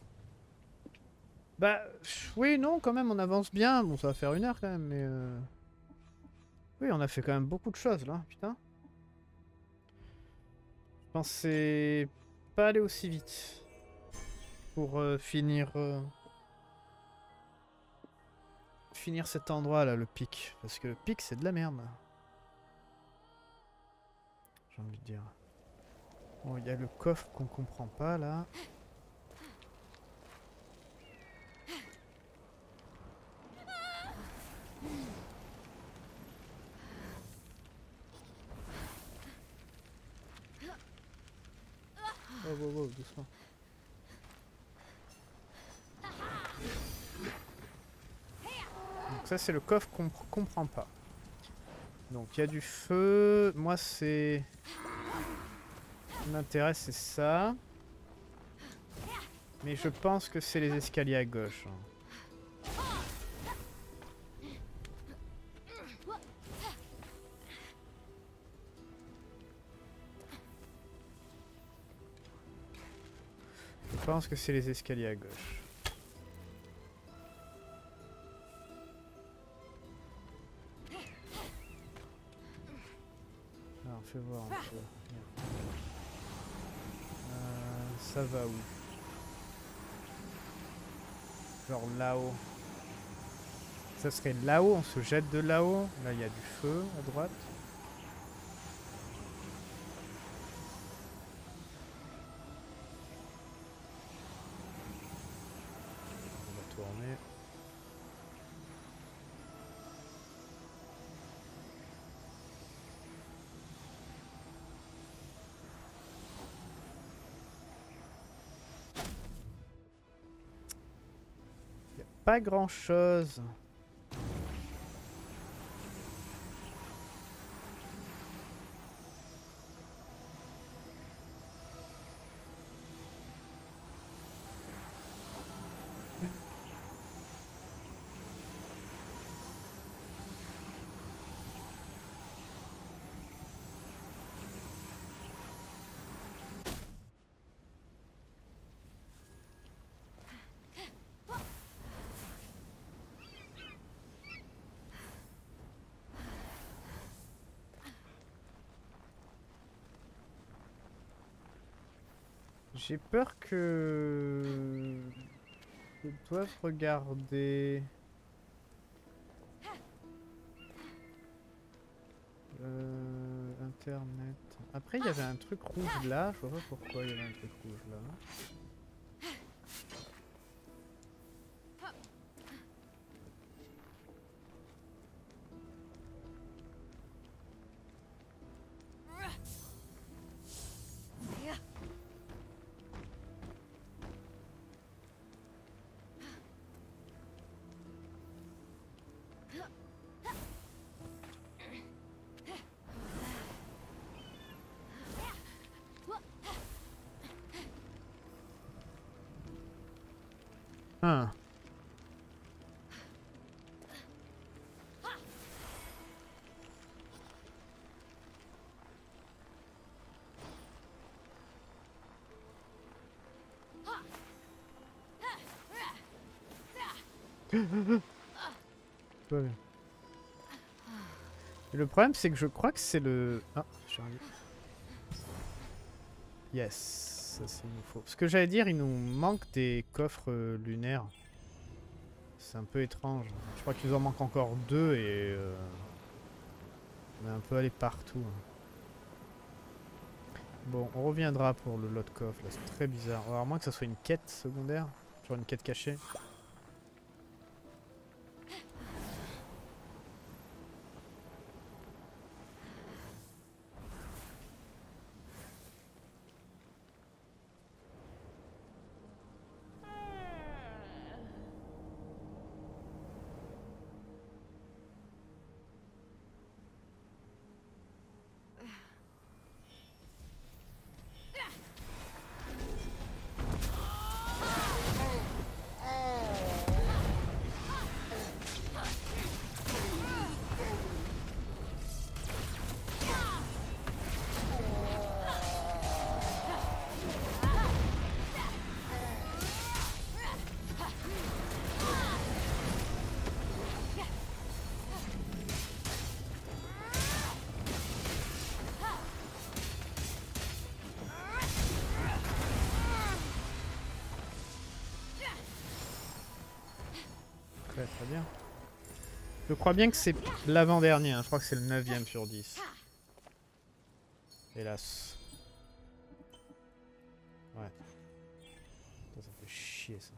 Bah, oui, non, quand même, on avance bien. Bon, ça va faire 1 heure quand même, mais... Oui, on a fait quand même beaucoup de choses, là, putain. Je pensais pas aller aussi vite. Pour finir... finir cet endroit, là, le pic. Parce que le pic, c'est de la merde. J'ai envie de dire. Bon, il y a le coffre qu'on comprend pas, là. Oh, wow, wow, doucement. Donc ça, c'est le coffre qu'on comprend pas. Donc il y a du feu. Moi, c'est... Ce qui m'intéresse, c'est ça. Mais je pense que c'est les escaliers à gauche. Je pense que c'est les escaliers à gauche. Alors, fais voir un peu. Ça va où? Genre là-haut. Ça serait là-haut, on se jette de là-haut. Là, il y a du feu à droite. On va tourner. Il n'y a pas grand-chose. J'ai peur que... Je dois regarder... Internet... Après il y avait un truc rouge là, je vois pas pourquoi il y avait un truc rouge là. Ah. Tout va bien. Et le problème c'est que je crois que c'est le... Ah, je suis arrivé. Yes, ça c'est il nous faut. Ce que j'allais dire, il nous manque des coffres lunaires. C'est un peu étrange. Je crois qu'il nous en manque encore 2 et... on est un peu allé partout. Bon, on reviendra pour le lot de coffre, là c'est très bizarre. Alors à moins que ça soit une quête secondaire, genre une quête cachée. Très bien. Je crois bien que c'est l'avant-dernier, hein. Je crois que c'est le 9ème sur 10. Hélas. Ouais. Ça fait chier ça.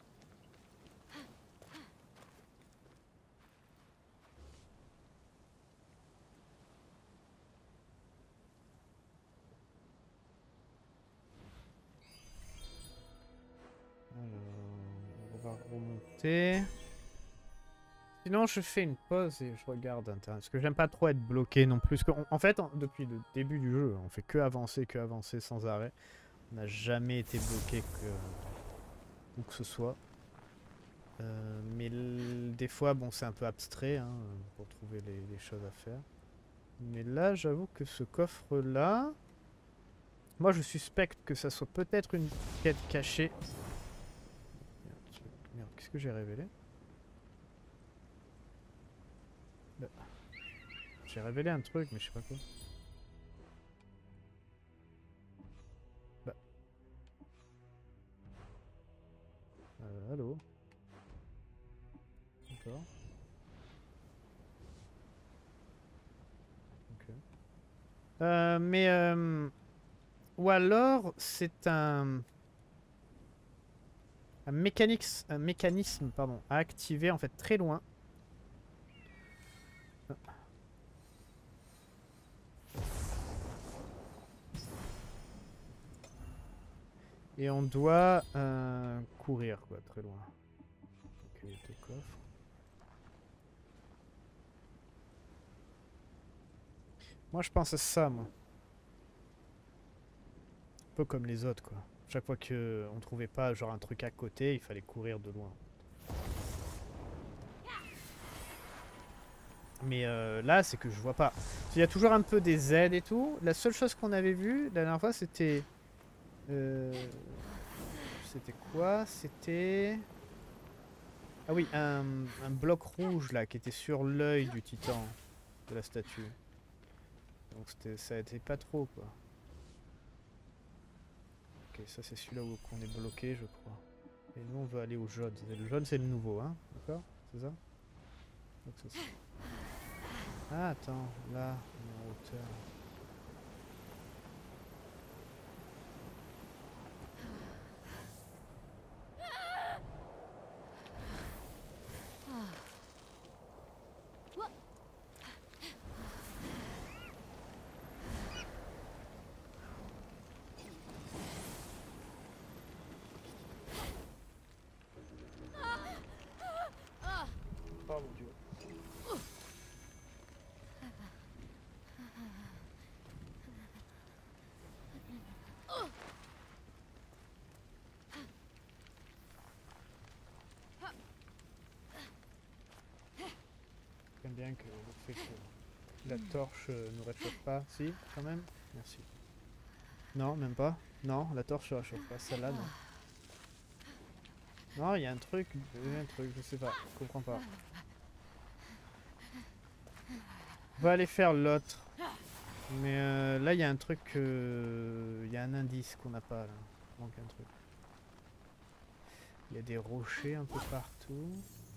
Alors, on va remonter. Sinon, je fais une pause et je regarde Internet. Parce que j'aime pas trop être bloqué non plus. En fait, depuis le début du jeu, on fait que avancer sans arrêt. On n'a jamais été bloqué où que ce soit. Mais des fois, bon, c'est un peu abstrait hein, pour trouver les choses à faire. Mais là, j'avoue que ce coffre-là... Moi, je suspecte que ça soit peut-être une quête cachée. Merde, qu'est-ce que j'ai révélé ? J'ai révélé un truc, mais je sais pas quoi. Bah. Allô? D'accord. Ok. Ou alors, c'est un mécanisme pardon, à activer en fait très loin. Et on doit courir quoi, très loin. Ok, tes coffres. Moi je pense à ça moi. Un peu comme les autres quoi. Chaque fois qu'on trouvait pas genre un truc à côté, il fallait courir de loin. Mais là c'est que je vois pas. Il y a toujours un peu des aides et tout. La seule chose qu'on avait vue la dernière fois c'était... C'était quoi? C'était... Ah oui, un bloc rouge là qui était sur l'œil du titan de la statue. Donc ça a été pas trop quoi. Ok, Ok, ça c'est celui-là où on est bloqué, je crois. Et nous on veut aller au jaune. Le jaune c'est le nouveau, hein, d'accord? C'est ça? Donc c'est ça. Ah attends, là, on est en hauteur. Oh mon dieu. J'aime bien que le fait que la torche ne réchauffe pas. Si, quand même. Merci. Non, même pas. Non, la torche ne réchauffe pas. Celle-là, non. Non, il y a un truc, je sais pas, je comprends pas. On va aller faire l'autre. Mais là, il y a un truc, il y a un indice qu'on n'a pas là. Il manque un truc. Il y a des rochers un peu partout.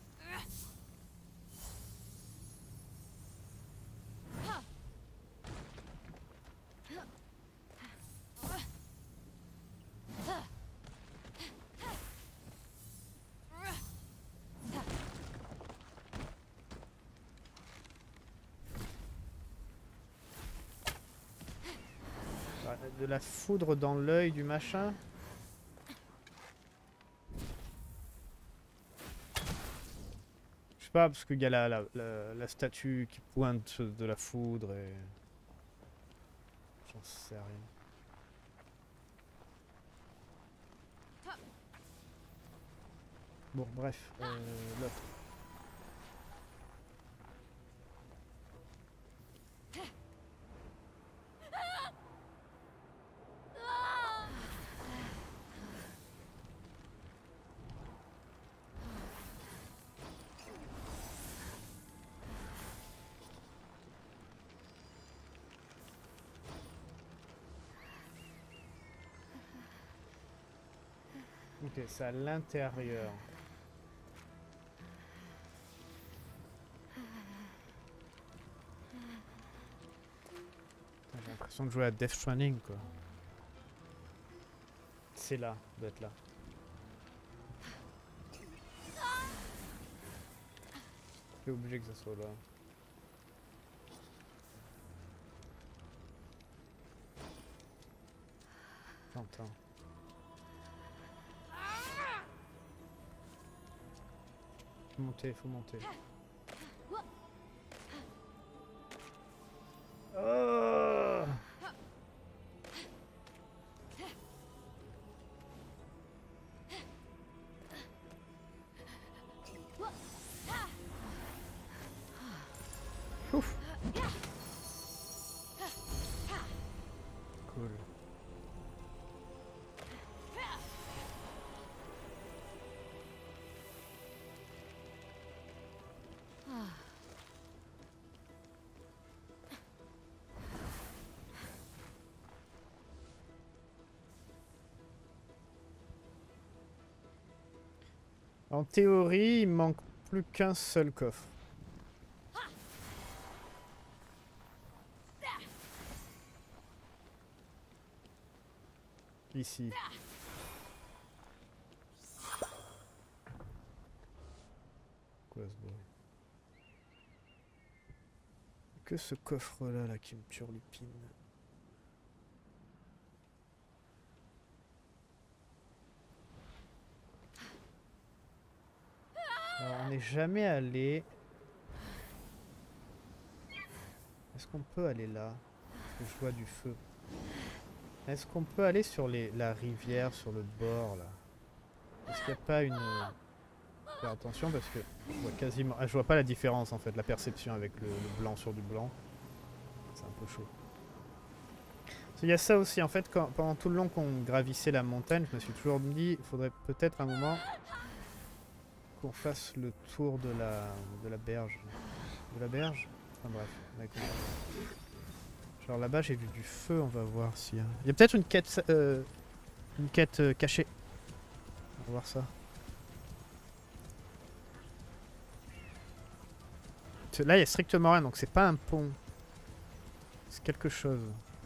De la foudre dans l'œil du machin. Je sais pas, parce qu'il y a la statue qui pointe de la foudre et... J'en sais rien. Bon, bref, l'autre. Ok, c'est à l'intérieur. J'ai l'impression de jouer à Death Stranding, quoi. C'est là, doit être là. C'est obligé que ça soit là. Attends. Faut monter. Oh! Ouf. Cool. En théorie, il manque plus qu'un seul coffre. Ici. Quoi ce bruit? Que ce coffre-là là, qui me turlupine. Alors, on n'est jamais allé. Est-ce qu'on peut aller là? Parce que je vois du feu. Est-ce qu'on peut aller sur la rivière, sur le bord là? Est-ce qu'il n'y a pas une... Faire attention parce que je vois quasiment... Ah, je vois pas la différence en fait, la perception avec le blanc sur du blanc. C'est un peu chaud. Il y a ça aussi en fait, pendant tout le long qu'on gravissait la montagne, je me suis toujours dit, il faudrait peut-être un moment qu'on fasse le tour de la berge. De la berge? Enfin bref, on a compris. Genre là-bas j'ai vu du feu, on va voir s'il y a... Il y a peut-être une quête Une quête cachée. On va voir ça. Là, il y a strictement rien, donc c'est pas un pont. C'est quelque chose.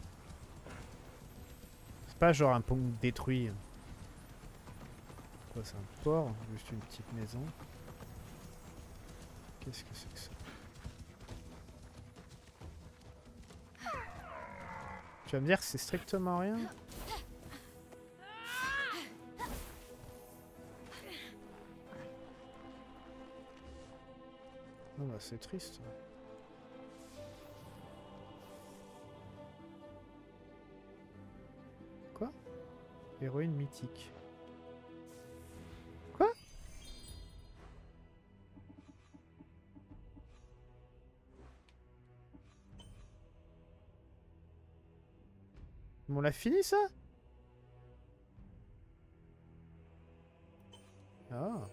C'est pas genre un pont détruit. Quoi, c'est un port? Juste une petite maison. Qu'est-ce que c'est que ça? Tu vas me dire que c'est strictement rien? Non bah c'est triste. Quoi? Héroïne mythique. Quoi? On l'a fini ça? Ah.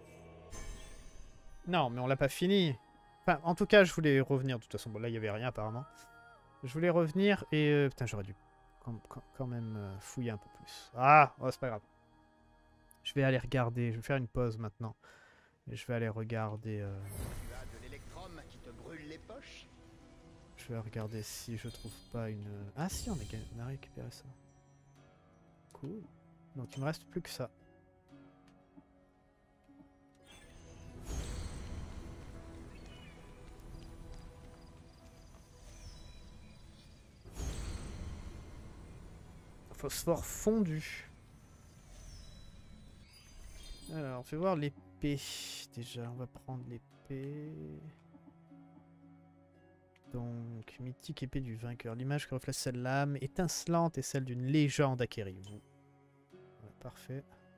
Non, mais on l'a pas fini. Enfin, en tout cas, je voulais revenir. De toute façon, bon, là, il y avait rien apparemment. Je voulais revenir et... putain, j'aurais dû quand même fouiller un peu plus. Ah, oh, c'est pas grave. Je vais aller regarder. Je vais faire une pause maintenant. Et je vais aller regarder... Tu as de l'électrum qui te brûle les poches? Je vais regarder si je trouve pas une... Ah si, on a récupéré ça. Cool. Donc il me reste plus que ça. Phosphore fondu. Alors, on fait voir l'épée. Déjà, on va prendre l'épée. Donc, mythique épée du vainqueur. L'image que reflète cette lame étincelante est celle d'une légende acquérie. Vous. Ouais, parfait.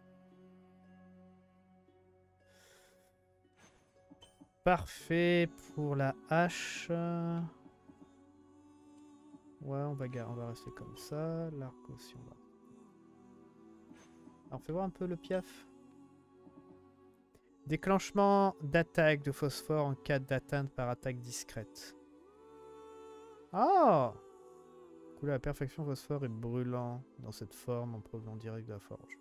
Parfait pour la hache. Ouais, on va rester comme ça. L'arc aussi, on va. Alors, on fait voir un peu le piaf. Déclenchement d'attaque de phosphore en cas d'atteinte par attaque discrète. Ah! Coulé à la perfection, phosphore est brûlant dans cette forme en provenant direct de la forge.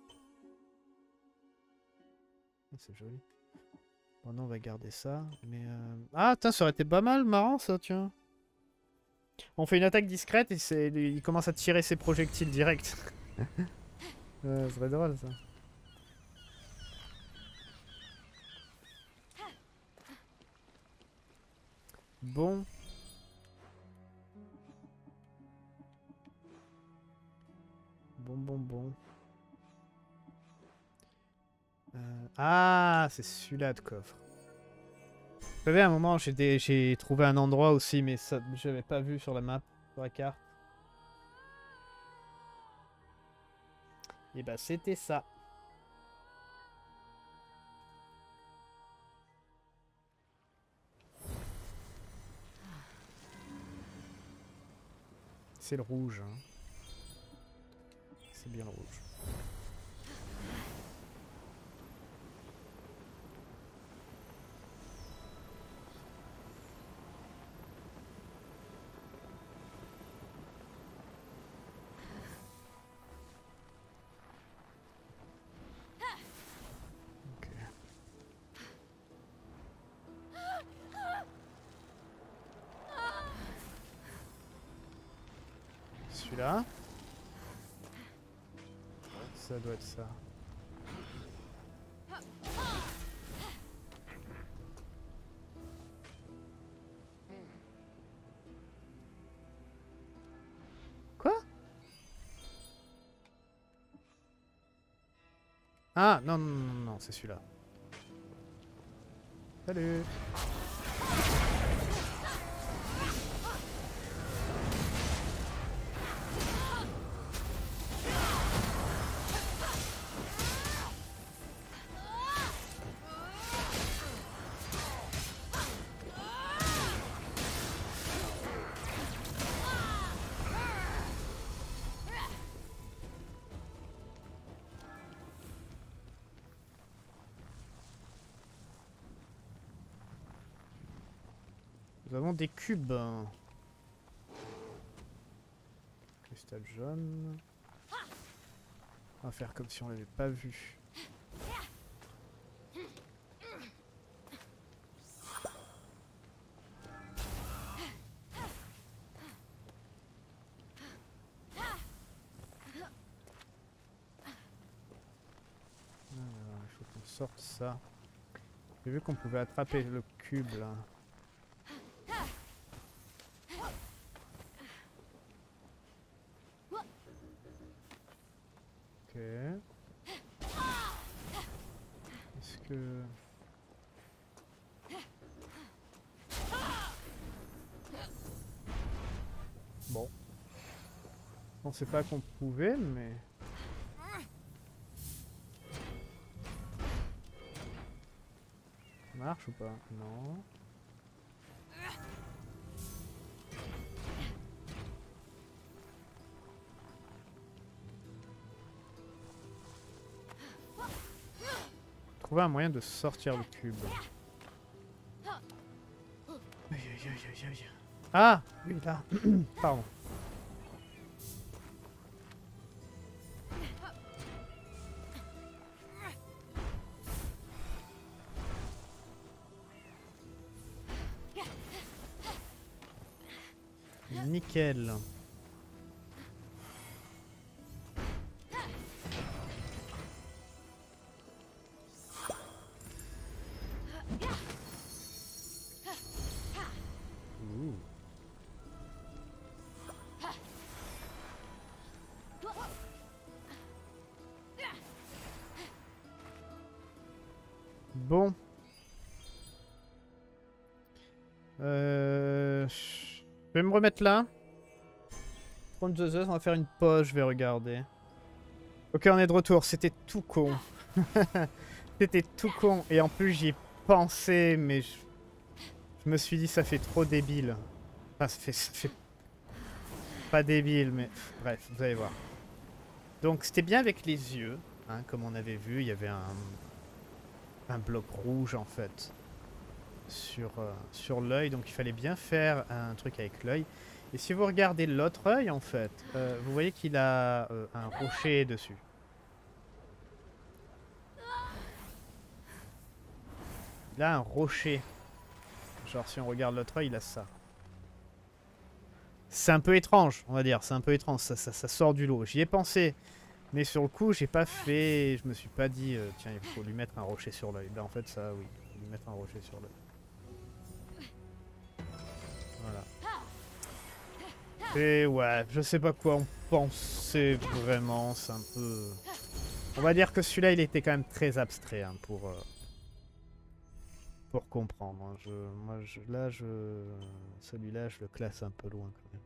Ah, c'est joli. Bon, non, on va garder ça. Mais ah, putain, ça aurait été pas mal, marrant ça, tiens. On fait une attaque discrète et il commence à tirer ses projectiles direct. Ce serait drôle ça. Bon. Bon. Ah, c'est celui-là de coffre. Vous savez, à un moment, j'ai trouvé un endroit aussi, mais ça, je l'avais pas vu sur la map, sur la carte. Et bah, c'était ça. C'est le rouge. Hein. C'est bien le rouge. Ok. Celui-là. Ça doit être ça. Quoi? Ah, non, c'est celui-là. Salut. Nous avons des cubes. Cristal jaune. On va faire comme si on l'avait pas vu. Alors, il faut qu'on sorte ça. J'ai vu qu'on pouvait attraper le cube là. Ok. Est-ce que... Bon. Je pensais pas qu'on pouvait, mais... Ça marche ou pas? Non. Trouver un moyen de sortir le cube. Aïe aïe aïe aïe aïe. Ah! Oui, là. Pardon. Nickel. Ouh. Bon. Je vais me remettre là. Prendre the Zeus, on va faire une pause, je vais regarder. Ok, on est de retour, c'était tout con. C'était tout con. Et en plus, j'y ai pensé, mais je me suis dit, ça fait trop débile. Enfin, ça fait pas débile, mais bref, vous allez voir. Donc, c'était bien avec les yeux, hein, comme on avait vu. Il y avait un bloc rouge, en fait, sur l'œil. Donc, il fallait bien faire un truc avec l'œil. Et si vous regardez l'autre œil, en fait, vous voyez qu'il a un rocher dessus. Il a un rocher. Genre, si on regarde l'autre œil, il a ça. C'est un peu étrange, on va dire. C'est un peu étrange. Ça sort du lot. J'y ai pensé. Mais sur le coup, j'ai pas fait... Je me suis pas dit, tiens, il faut lui mettre un rocher sur l'œil. Ben, en fait, ça, oui. Il faut lui mettre un rocher sur l'œil. Voilà. Et ouais, je sais pas quoi en penser vraiment. C'est un peu... On va dire que celui-là, il était quand même très abstrait, hein, pour comprendre. Celui-là, je le classe un peu loin quand même.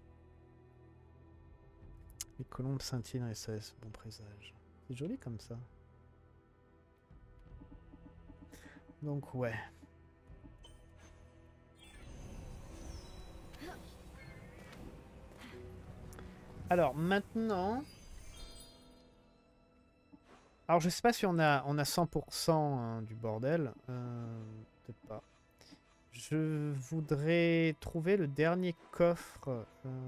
Les colombes scintillent dans SAS, bon présage. C'est joli comme ça. Donc ouais. Alors maintenant... Alors je sais pas si on a 100% hein, du bordel. Peut-être pas. Je voudrais trouver le dernier coffre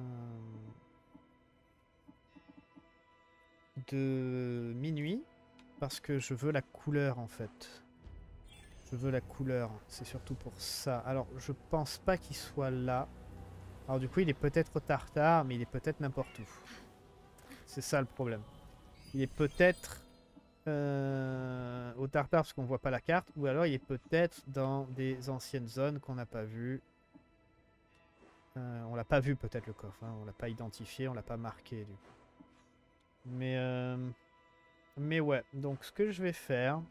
de minuit. Parce que je veux la couleur en fait. Je veux la couleur. C'est surtout pour ça. Alors je pense pas qu'il soit là. Alors du coup il est peut-être au Tartare. Mais il est peut-être n'importe où. C'est ça le problème. Il est peut-être... au Tartare parce qu'on voit pas la carte, ou alors il est peut-être dans des anciennes zones qu'on n'a pas vues. On l'a pas vu peut-être le coffre, hein. On l'a pas identifié, on l'a pas marqué du coup. Mais ouais, donc ce que je vais faire,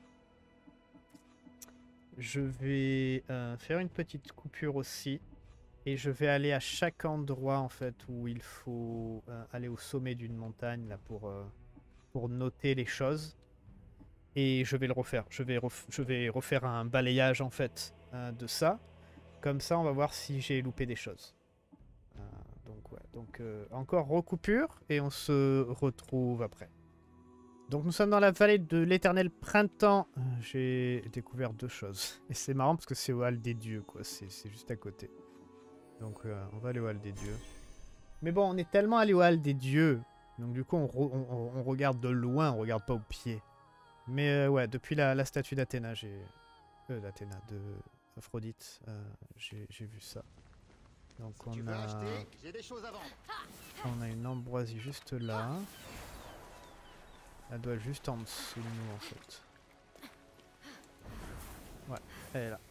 je vais faire une petite coupure aussi, et je vais aller à chaque endroit en fait où il faut aller au sommet d'une montagne là pour noter les choses. Et je vais le refaire. Je vais refaire un balayage en fait de ça. Comme ça, on va voir si j'ai loupé des choses. Donc ouais. Donc encore recoupure et on se retrouve après. Donc nous sommes dans la vallée de l'éternel printemps. J'ai découvert deux choses. Et c'est marrant parce que c'est au hall des dieux quoi. C'est juste à côté. Donc on va aller au hall des dieux. Mais bon, on est tellement allé au hall des dieux Donc du coup, on regarde de loin, on regarde pas au pied. Mais ouais, depuis la statue d'Athéna, d'Athéna, de Aphrodite, j'ai vu ça. Donc Si tu veux acheter, j'ai des choses à vendre. on a une ambroisie juste là. Elle doit être juste en dessous de nous en fait. Ouais, elle est là.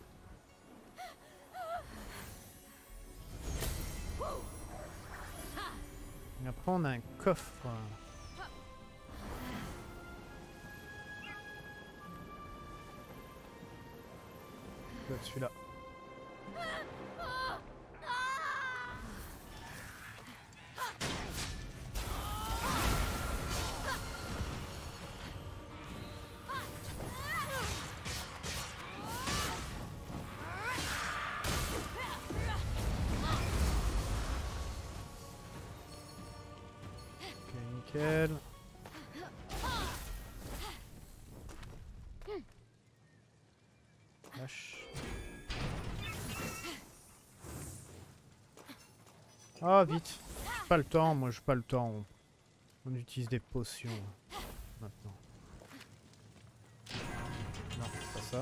Et après on a un coffre. Celui-là. Ok, nickel. Lâche. Ah, vite. Pas le temps, moi j'ai pas le temps. On utilise des potions maintenant. Non, c'est pas ça.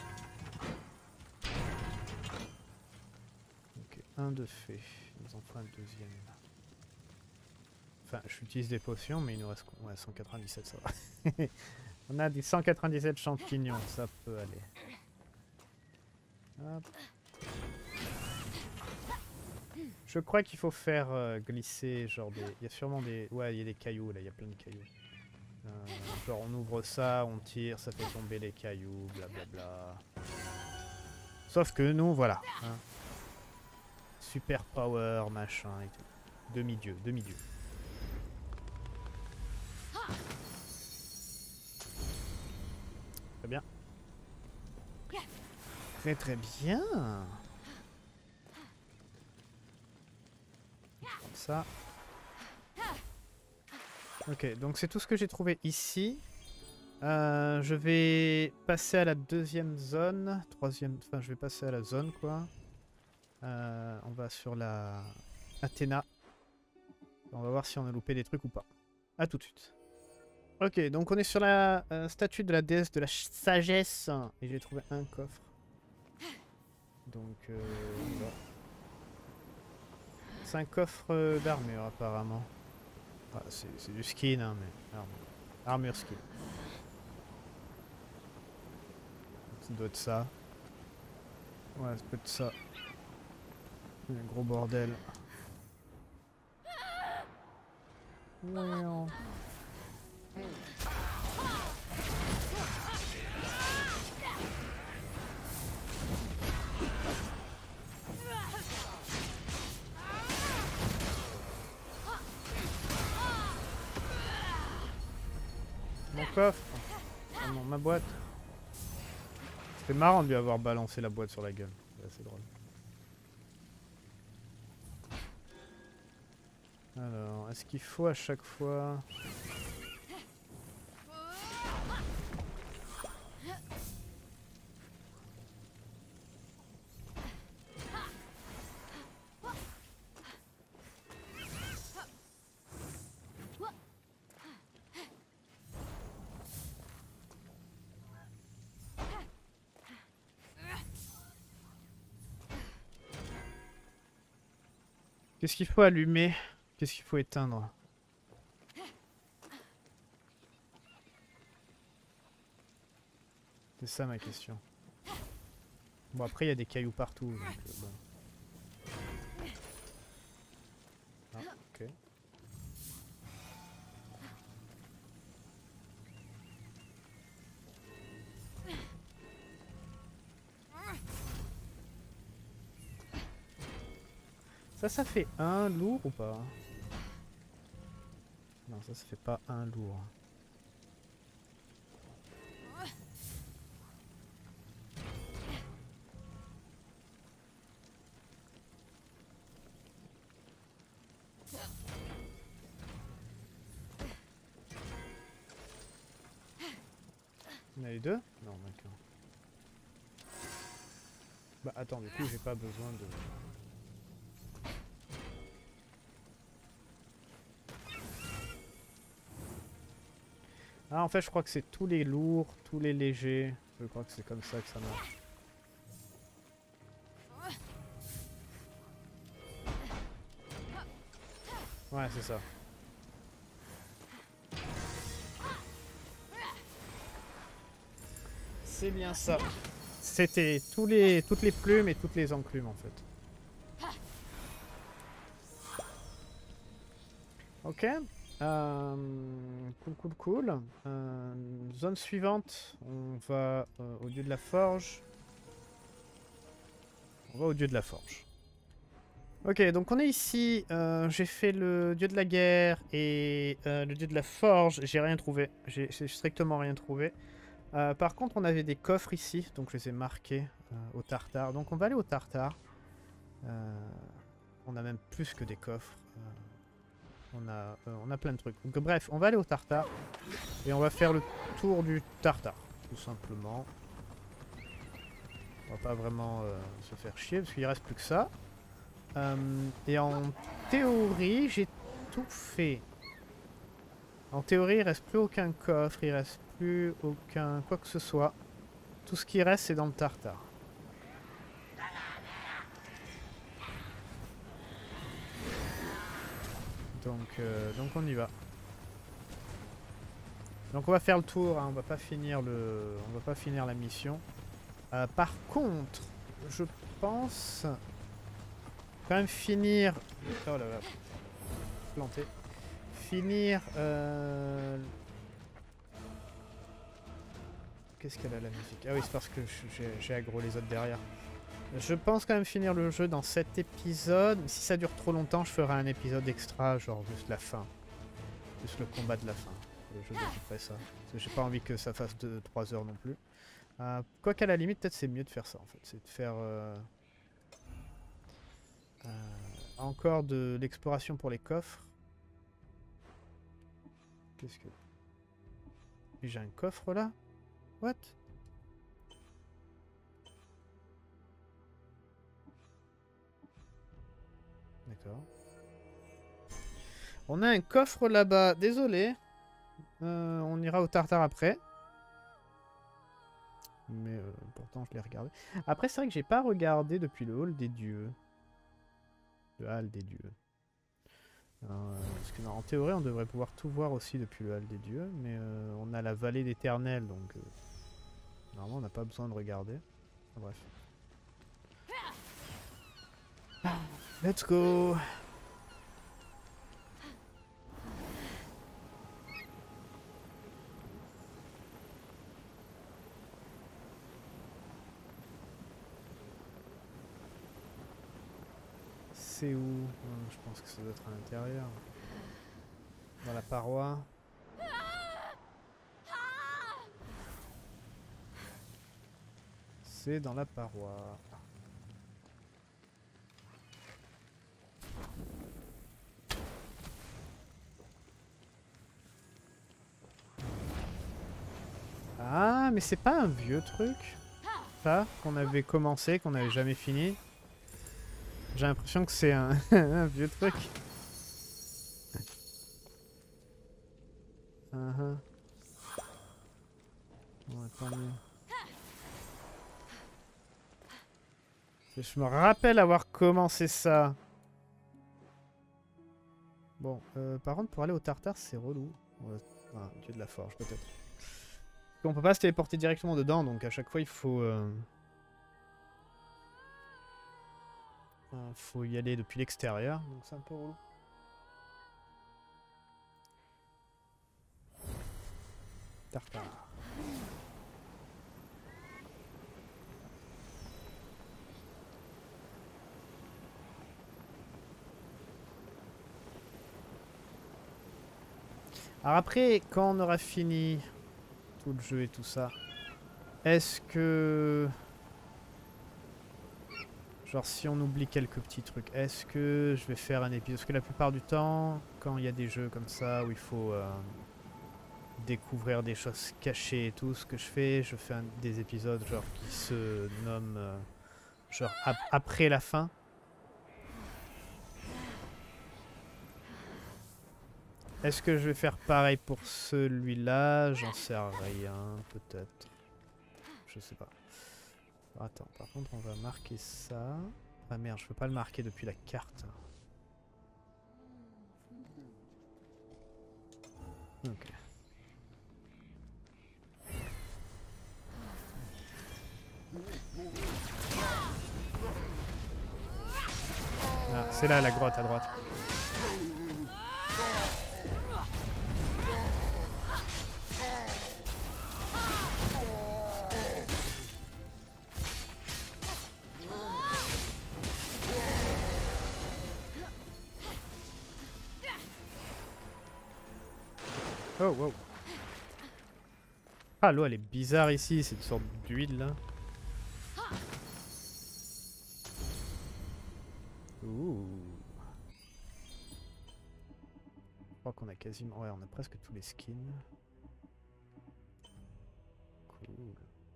Ok, un de fait. Il nous en faut un deuxième. Enfin, j'utilise des potions, mais il nous reste quoi? Ouais, 197, ça va. On a des 197 champignons, ça peut aller. Hop. Je crois qu'il faut faire glisser genre des... Il y a sûrement des... Ouais, il y a des cailloux là, il y a plein de cailloux. Genre on ouvre ça, on tire, ça fait tomber les cailloux, blablabla. Sauf que nous, voilà. Hein. Super power, machin et tout. Demi-dieu, demi-dieu. Très bien. Très très bien. Comme ça. Ok, donc c'est tout ce que j'ai trouvé ici. Je vais passer à la deuxième zone. Troisième... Enfin, je vais passer à la zone, quoi. On va sur la... Athéna. On va voir si on a loupé des trucs ou pas. A tout de suite. Ok, donc on est sur la statue de la déesse de la sagesse. Et j'ai trouvé un coffre. Donc, voilà. C'est un coffre d'armure, apparemment. Ah, c'est du skin, hein, mais... Armure skin. Ça doit être ça. Ouais, ça peut être ça. Un gros bordel. Ouais. Mon coffre. Ah non, ma boîte. C'était marrant de lui avoir balancé la boîte sur la gueule. C'est assez drôle. Alors, est-ce qu'il faut à chaque fois... Qu'est-ce qu'il faut allumer? Qu'est-ce qu'il faut éteindre? C'est ça ma question. Bon, après il y a des cailloux partout. Donc, bon. Ah, ok. Ça fait un lourd ou pas? Non, ça fait pas un lourd. On a les deux? Non, d'accord. Bah attends, du coup j'ai pas besoin de... Ah, en fait, je crois que c'est tous les lourds, tous les légers. Je crois que c'est comme ça que ça marche. Ouais, c'est ça. C'est bien ça. C'était toutes les plumes et toutes les enclumes en fait. Ok. Cool. Zone suivante. On va au dieu de la forge. On va au dieu de la forge. Ok, donc on est ici. J'ai fait le dieu de la guerre et le dieu de la forge. J'ai rien trouvé. J'ai strictement rien trouvé. Par contre, on avait des coffres ici, donc je les ai marqués au Tartare. Donc on va aller au Tartare. On a même plus que des coffres. On a plein de trucs. Donc bref, on va aller au Tartare. Et on va faire le tour du Tartare, tout simplement. On va pas vraiment se faire chier, parce qu'il reste plus que ça. Et en théorie, j'ai tout fait. En théorie, il reste plus aucun coffre, il reste plus aucun quoi que ce soit. Tout ce qui reste, c'est dans le Tartare. Donc on y va. Donc on va faire le tour, hein, on va pas finir la mission. Par contre, je pense quand même finir. Oh là là, planté. Finir. Qu'est-ce qu'elle a la musique? Ah oui, c'est parce que j'ai aggro les autres derrière. Je pense quand même finir le jeu dans cet épisode. Si ça dure trop longtemps, je ferai un épisode extra, genre juste la fin. Juste le combat de la fin. Je découperai ça. Parce que j'ai pas envie que ça fasse 3 heures non plus. Quoi qu'à la limite, peut-être c'est mieux de faire ça en fait. C'est de faire encore de l'exploration pour les coffres. Qu'est-ce que... J'ai un coffre là? What? D'accord. On a un coffre là-bas. Désolé. On ira au Tartare après. Mais pourtant je l'ai regardé. Après c'est vrai que j'ai pas regardé depuis le hall des dieux. Le hall des dieux. Parce que en théorie on devrait pouvoir tout voir aussi depuis le hall des dieux. Mais on a la vallée d'éternel donc... normalement on n'a pas besoin de regarder. Enfin, bref. Let's go! C'est où? Je pense que ça doit être à l'intérieur. Dans la paroi. C'est dans la paroi. Ah, mais c'est pas un vieux truc? Ça, qu'on avait commencé, qu'on n'avait jamais fini? J'ai l'impression que c'est un, un vieux truc. Ouais, tant mieux. Je me rappelle avoir commencé ça. Bon, par contre, pour aller au Tartare, c'est relou. Ah, dieu de la forge, peut-être. On peut pas se téléporter directement dedans, donc à chaque fois, il faut y aller depuis l'extérieur, donc c'est un peu relou. Tartare. Alors après, quand on aura fini tout le jeu et tout ça, est-ce que... genre si on oublie quelques petits trucs, est-ce que je vais faire un épisode? Parce que la plupart du temps, quand il y a des jeux comme ça où il faut découvrir des choses cachées et tout, ce que je fais des épisodes genre qui se nomment genre après la fin. Est-ce que je vais faire pareil pour celui-là? J'en sais rien, peut-être. Je sais pas. Attends, par contre, on va marquer ça. Ah merde, je peux pas le marquer depuis la carte. Ok. Ah, c'est là la grotte à droite. Oh, wow. Ah, l'eau elle est bizarre ici, c'est une sorte d'huile là. Ouh. Je crois qu'on a quasiment... Ouais, on a presque tous les skins. Cool.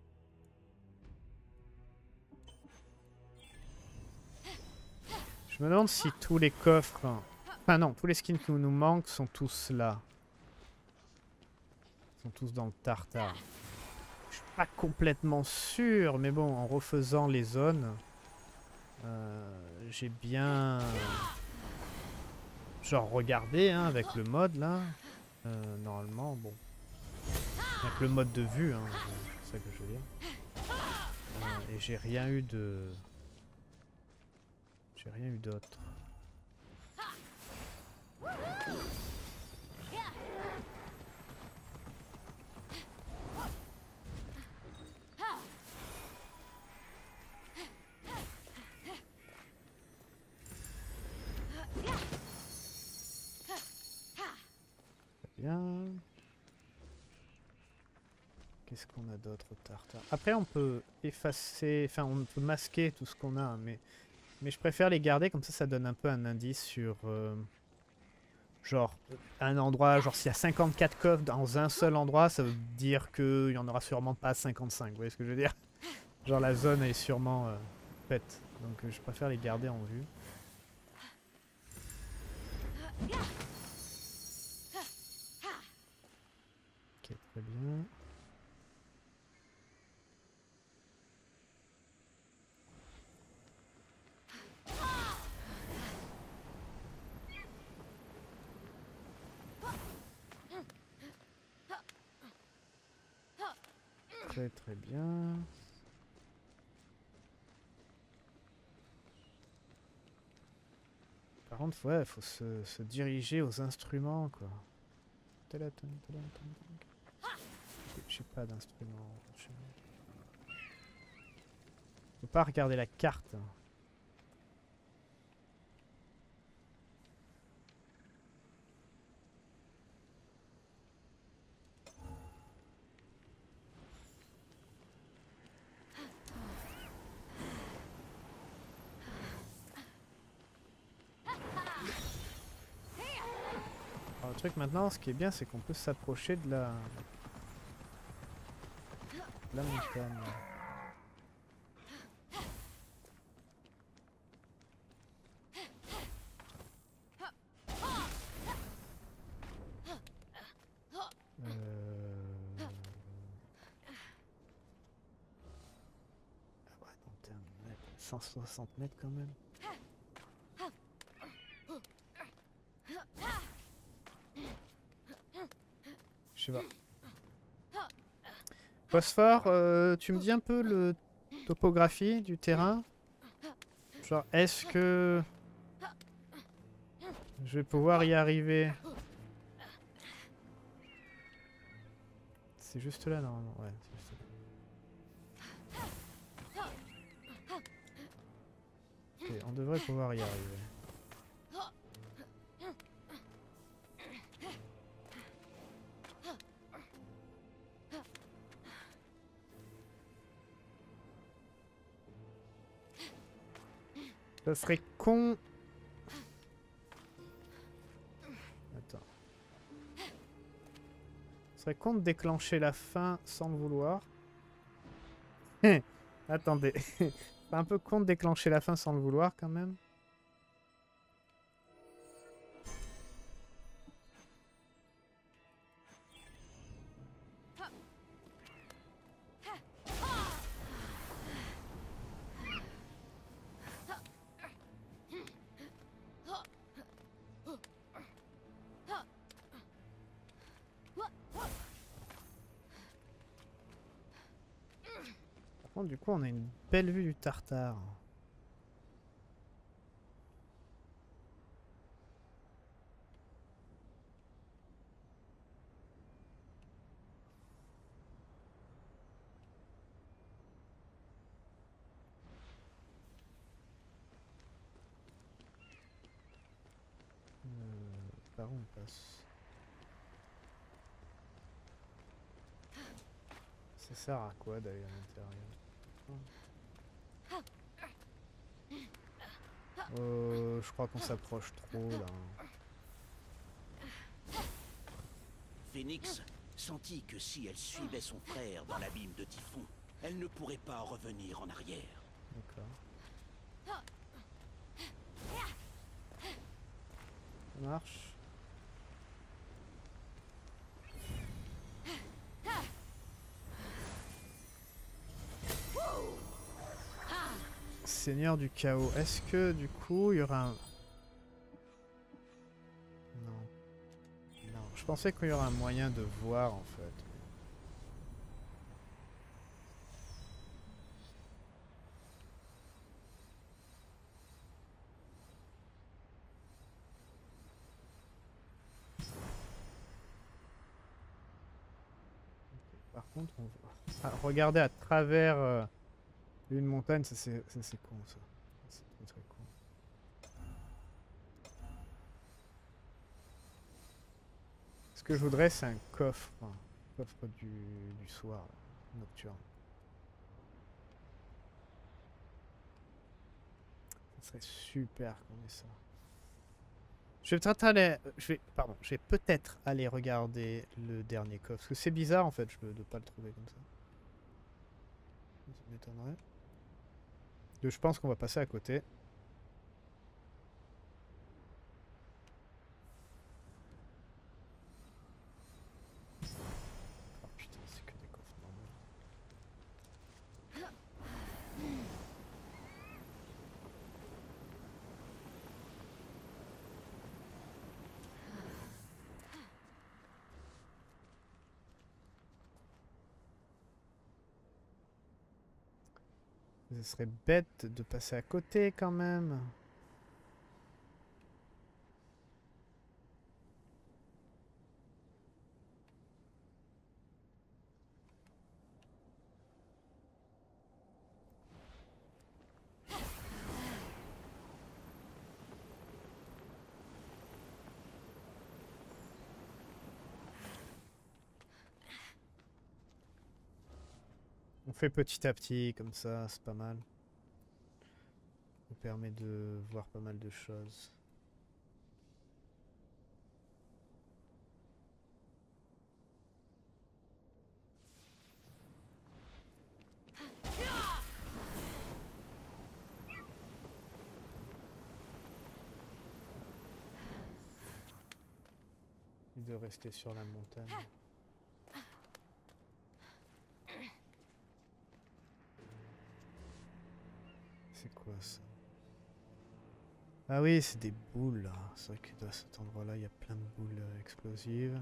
Je me demande si tous les coffres... Enfin non, tous les skins qui nous manquent sont tous là. Ils sont tous dans le tartare. Je suis pas complètement sûr, mais bon, en refaisant les zones... j'ai bien... genre regardé hein, avec le mode là. Normalement, bon. Avec le mode de vue, hein, c'est ça que je veux dire. Et j'ai rien eu de... J'ai rien eu d'autre. Bien. Qu'est-ce qu'on a d'autre au tartare? Après on peut effacer, enfin on peut masquer tout ce qu'on a, mais je préfère les garder comme ça donne un peu un indice sur genre un endroit, genre s'il y a 54 coffres dans un seul endroit, ça veut dire qu'il y en aura sûrement pas 55, vous voyez ce que je veux dire? Genre la zone est sûrement faite, donc je préfère les garder en vue. Ok, très bien. Très très bien. Par contre, ouais, faut se diriger aux instruments, quoi. J'ai pas d'instrument. Faut pas regarder la carte. Alors, le truc maintenant, ce qui est bien, c'est qu'on peut s'approcher de la montagne. Ah ouais, non, t'es 160 mètres quand même. Je sais pas. Phosphore, tu me dis un peu le topographie du terrain? Genre, est-ce que je vais pouvoir y arriver? C'est juste là, normalement. Ouais, c'est juste là. Ok, on devrait pouvoir y arriver. Ça serait con. Attends. Ça serait con de déclencher la fin sans le vouloir. Attendez. C'est un peu con de déclencher la fin sans le vouloir quand même. Bon, du coup, on a une belle vue du Tartare. Par où on passe? Ça sert à quoi d'aller à l'intérieur? Je crois qu'on s'approche trop là. Phoenix sentit que si elle suivait son frère dans l'abîme de Typhon, elle ne pourrait pas revenir en arrière. D'accord. Ça marche. Seigneur du chaos. Est-ce que du coup il y aura un... Non. Non. Je pensais qu'il y aura un moyen de voir en fait. Par contre, on voit. Ah, regarder à travers une montagne, ça c'est con ça. C'est très très con. Ce que je voudrais, c'est un coffre. Un coffre du soir, là, nocturne. Ça serait super qu'on ait ça. Je vais peut-être aller, je vais peut-être aller regarder le dernier coffre. Parce que c'est bizarre en fait de pas le trouver comme ça. Ça m'étonnerait. Je pense qu'on va passer à côté. Oh putain, c'est que des coffres normaux. Ce serait bête de passer à côté quand même. On fait petit à petit comme ça, c'est pas mal. Ça permet de voir pas mal de choses. De rester sur la montagne. C'est quoi ça? Ah oui, c'est des boules là. C'est vrai que dans cet endroit-là, il y a plein de boules explosives.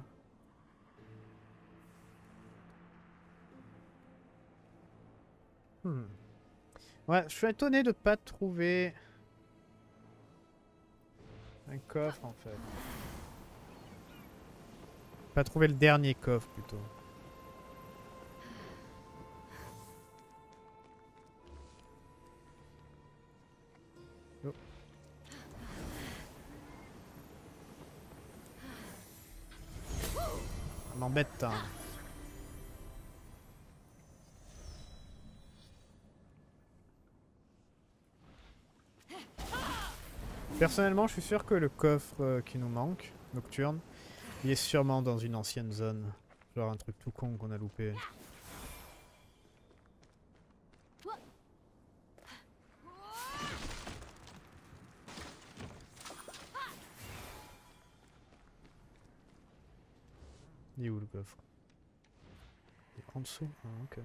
Ouais, je suis étonné de pas trouver un coffre en fait. Pas trouver le dernier coffre plutôt. Oh. Ça m'embête hein. Personnellement, je suis sûr que le coffre qui nous manque, nocturne, il est sûrement dans une ancienne zone. Genre un truc tout con qu'on a loupé. Il est où le coffre? Il est en dessous? Ah, ok.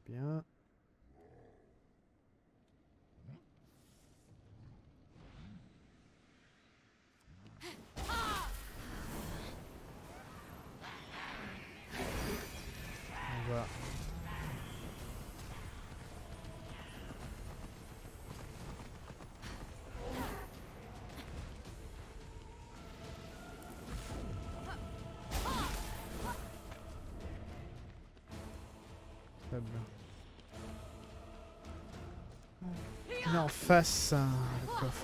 bien. On va... Très bien. Il est en face, hein, le coffre.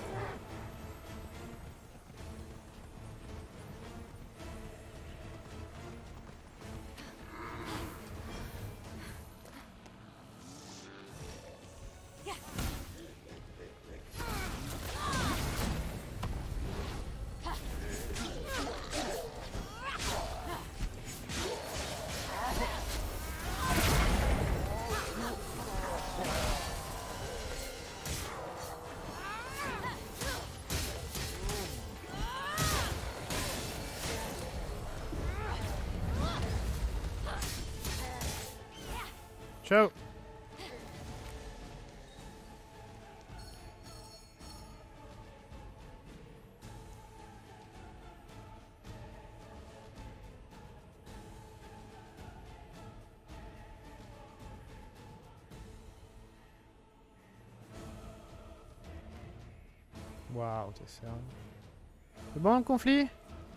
Ciao. Waouh, t'es sérieux? C'est bon le conflit?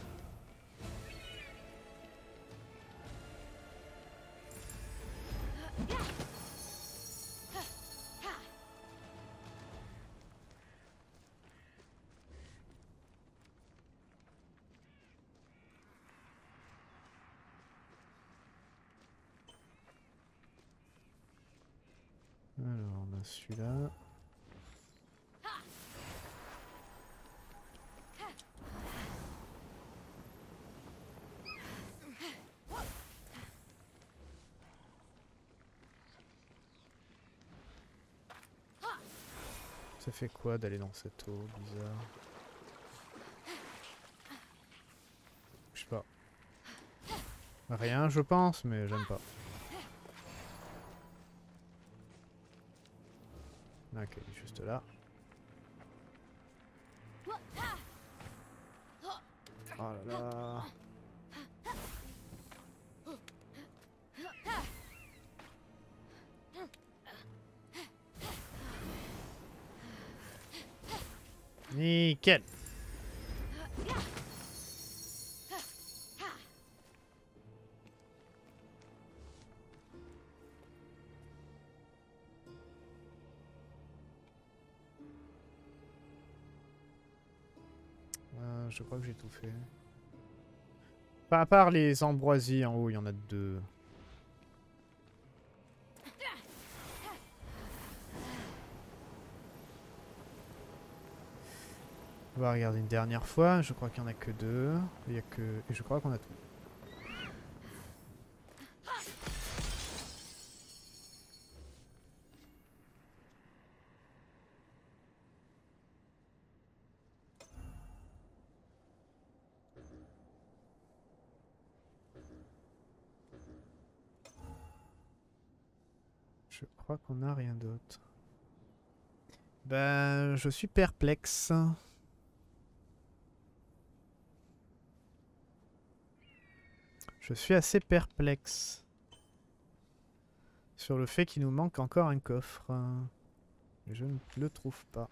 Alors, on a celui-là. Ça fait quoi d'aller dans cette eau bizarre? Je sais pas. Rien, je pense, mais j'aime pas. Ok, il est juste là. Oh là là. Nickel. Je crois que j'ai tout fait. Pas à part les ambroisies en haut, il y en a deux. On va regarder une dernière fois. Je crois qu'il n'y en a que deux. Il y a que... Et je crois qu'on a tout. Je crois qu'on n'a rien d'autre. Ben, je suis perplexe. Je suis assez perplexe. Sur le fait qu'il nous manque encore un coffre. Je ne le trouve pas.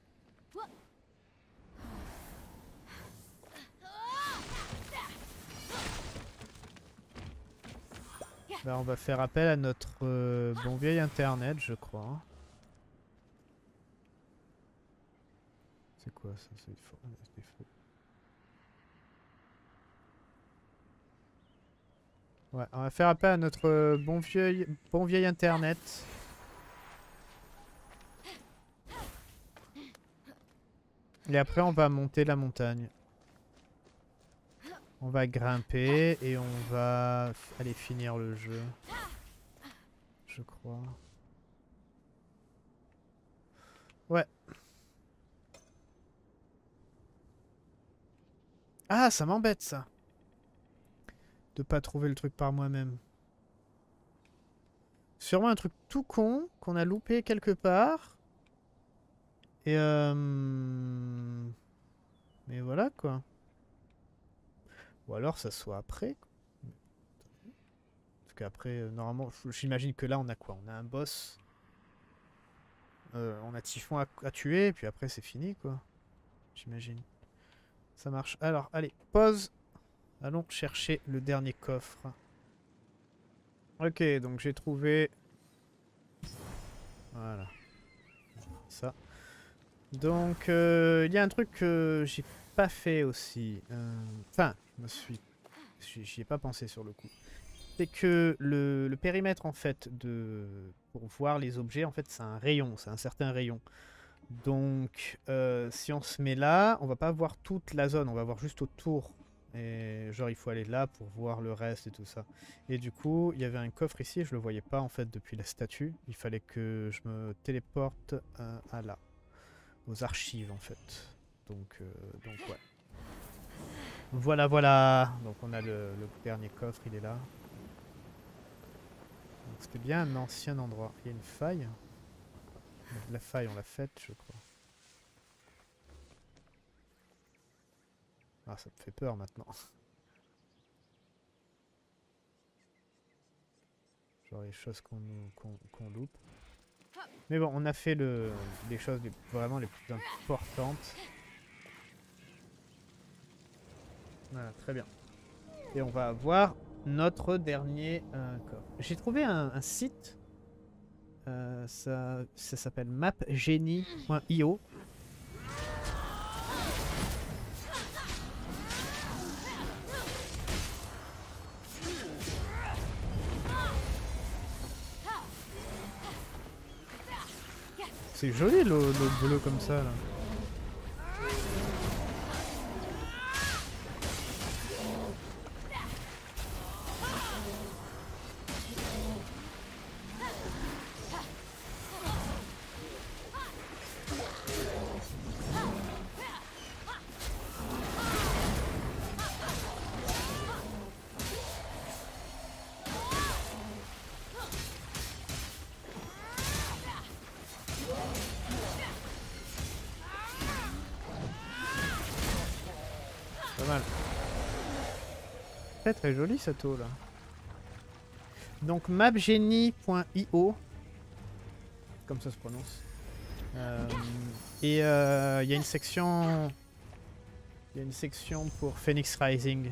Ben, on va faire appel à notre bon vieil internet, je crois. C'est quoi ça? C'est des feux. Ouais, on va faire appel à notre bon vieil internet. Et après on va monter la montagne. On va grimper et on va aller finir le jeu. Je crois. Ouais. Ah, ça m'embête ça. De pas trouver le truc par moi-même. Sûrement un truc tout con qu'on a loupé quelque part. Et mais voilà quoi. Ou alors ça soit après. Parce qu'après, normalement, j'imagine que là on a quoi? On a un boss. On a Typhon à tuer, et puis après c'est fini quoi. J'imagine. Ça marche. Alors, allez, pause. Allons chercher le dernier coffre. Ok, donc j'ai trouvé... Voilà. Ça. Donc, il y a un truc que j'ai pas fait aussi. Enfin, j'y ai pas pensé sur le coup. C'est que le périmètre, en fait, pour voir les objets, en fait, c'est un rayon. C'est un certain rayon. Donc, si on se met là, on va pas voir toute la zone. On va voir juste autour. Et genre, il faut aller là pour voir le reste et tout ça. Et du coup, il y avait un coffre ici. Je le voyais pas, en fait, depuis la statue. Il fallait que je me téléporte à là. Aux archives, en fait. Donc ouais. Voilà, voilà. Donc, on a le dernier coffre. Il est là. C'était bien un ancien endroit. Il y a une faille. La faille, on l'a faite, je crois. Ah, ça me fait peur maintenant. Genre les choses qu'on loupe. Mais bon, on a fait les choses vraiment les plus importantes. Voilà, très bien. Et on va avoir notre dernier coffre. J'ai trouvé un site. Ça s'appelle mapgenie.io. C'est joli le bleu comme ça là. Pas mal. Très très joli cette eau là. Donc mapgenie.io, comme ça se prononce. Et il y a une section. Il y a une section pour Phoenix Rising.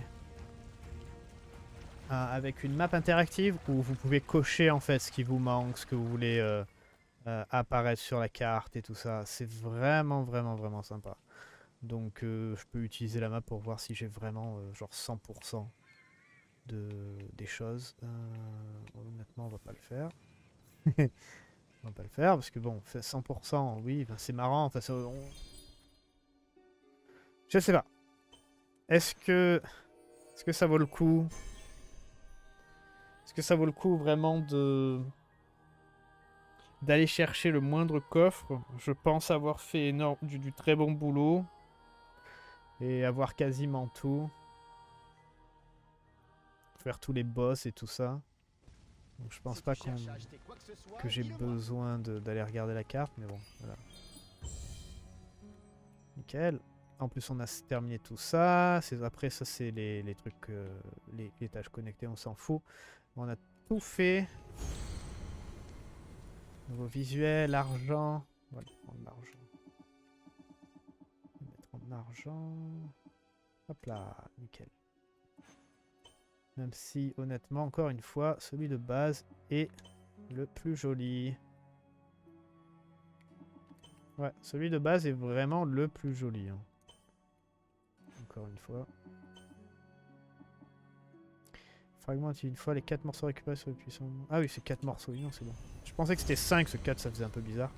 Avec une map interactive où vous pouvez cocher en fait ce qui vous manque, ce que vous voulez apparaître sur la carte et tout ça. C'est vraiment vraiment vraiment sympa. Donc je peux utiliser la map pour voir si j'ai vraiment genre 100% des choses. Honnêtement on va pas le faire. On va pas le faire parce que bon, fait 100%, oui, ben c'est marrant. Enfin, je sais pas. Est-ce que ça vaut le coup? Est-ce que ça vaut le coup vraiment d'aller chercher le moindre coffre? Je pense avoir fait du très bon boulot et avoir quasiment tout. Faire tous les boss et tout ça. Donc je pense pas que j'ai besoin d'aller regarder la carte, mais bon, voilà. Nickel. En plus, on a terminé tout ça. Après, ça, c'est les trucs, les tâches connectées, on s'en fout. On a tout fait. Nouveau visuel, argent. On va prendre l'argent. On va mettre en argent. Hop là, nickel. Même si, honnêtement, encore une fois, celui de base est le plus joli. Ouais, celui de base est vraiment le plus joli. Hein. Encore une fois. Fragmente une fois les 4 morceaux récupérés sur le puissant. Ah oui, c'est 4 morceaux, oui, non, c'est bon. Je pensais que c'était 5, ce 4, ça faisait un peu bizarre.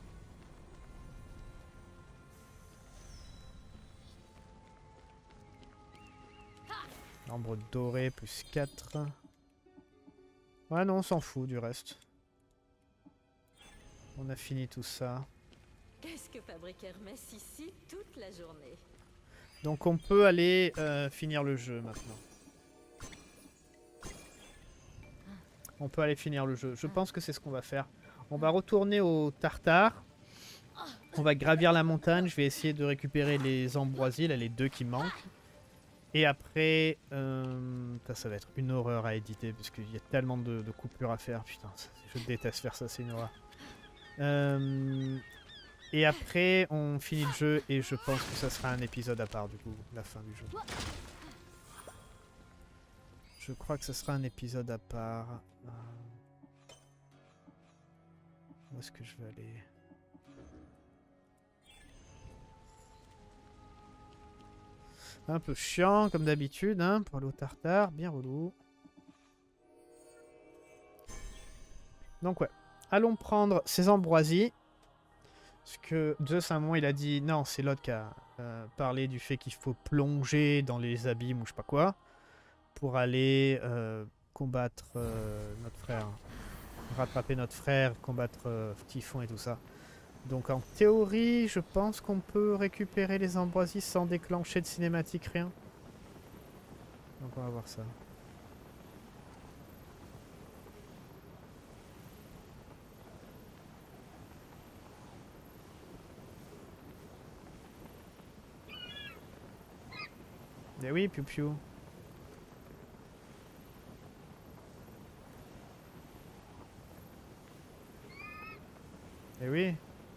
Arbre doré plus 4. Ouais, non, on s'en fout du reste. On a fini tout ça. Qu'est-ce que fabrique Hermès ici toute la journée? Donc on peut aller finir le jeu maintenant. On peut aller finir le jeu. Je pense que c'est ce qu'on va faire. On va retourner au Tartare. On va gravir la montagne. Je vais essayer de récupérer les ambroisies, là, les 2 qui manquent. Et après, ça va être une horreur à éditer parce qu'il y a tellement de coupures à faire. Putain, je déteste faire ça, c'est une horreur. Et après, on finit le jeu et je pense que ça sera un épisode à part du coup, la fin du jeu. Je crois que ça sera un épisode à part. Où est-ce que je vais aller? Un peu chiant comme d'habitude, hein, pour aller au Tartare, bien relou. Donc ouais, allons prendre ces ambroisies. Parce que Zeus à un moment il a dit, non c'est l'autre qui a parlé du fait qu'il faut plonger dans les abîmes ou je sais pas quoi. Pour aller combattre notre frère. Rattraper notre frère, combattre Typhon et tout ça. Donc en théorie, je pense qu'on peut récupérer les ambroisies sans déclencher de cinématique, rien. Donc on va voir ça. Eh oui, piou piou. Eh oui.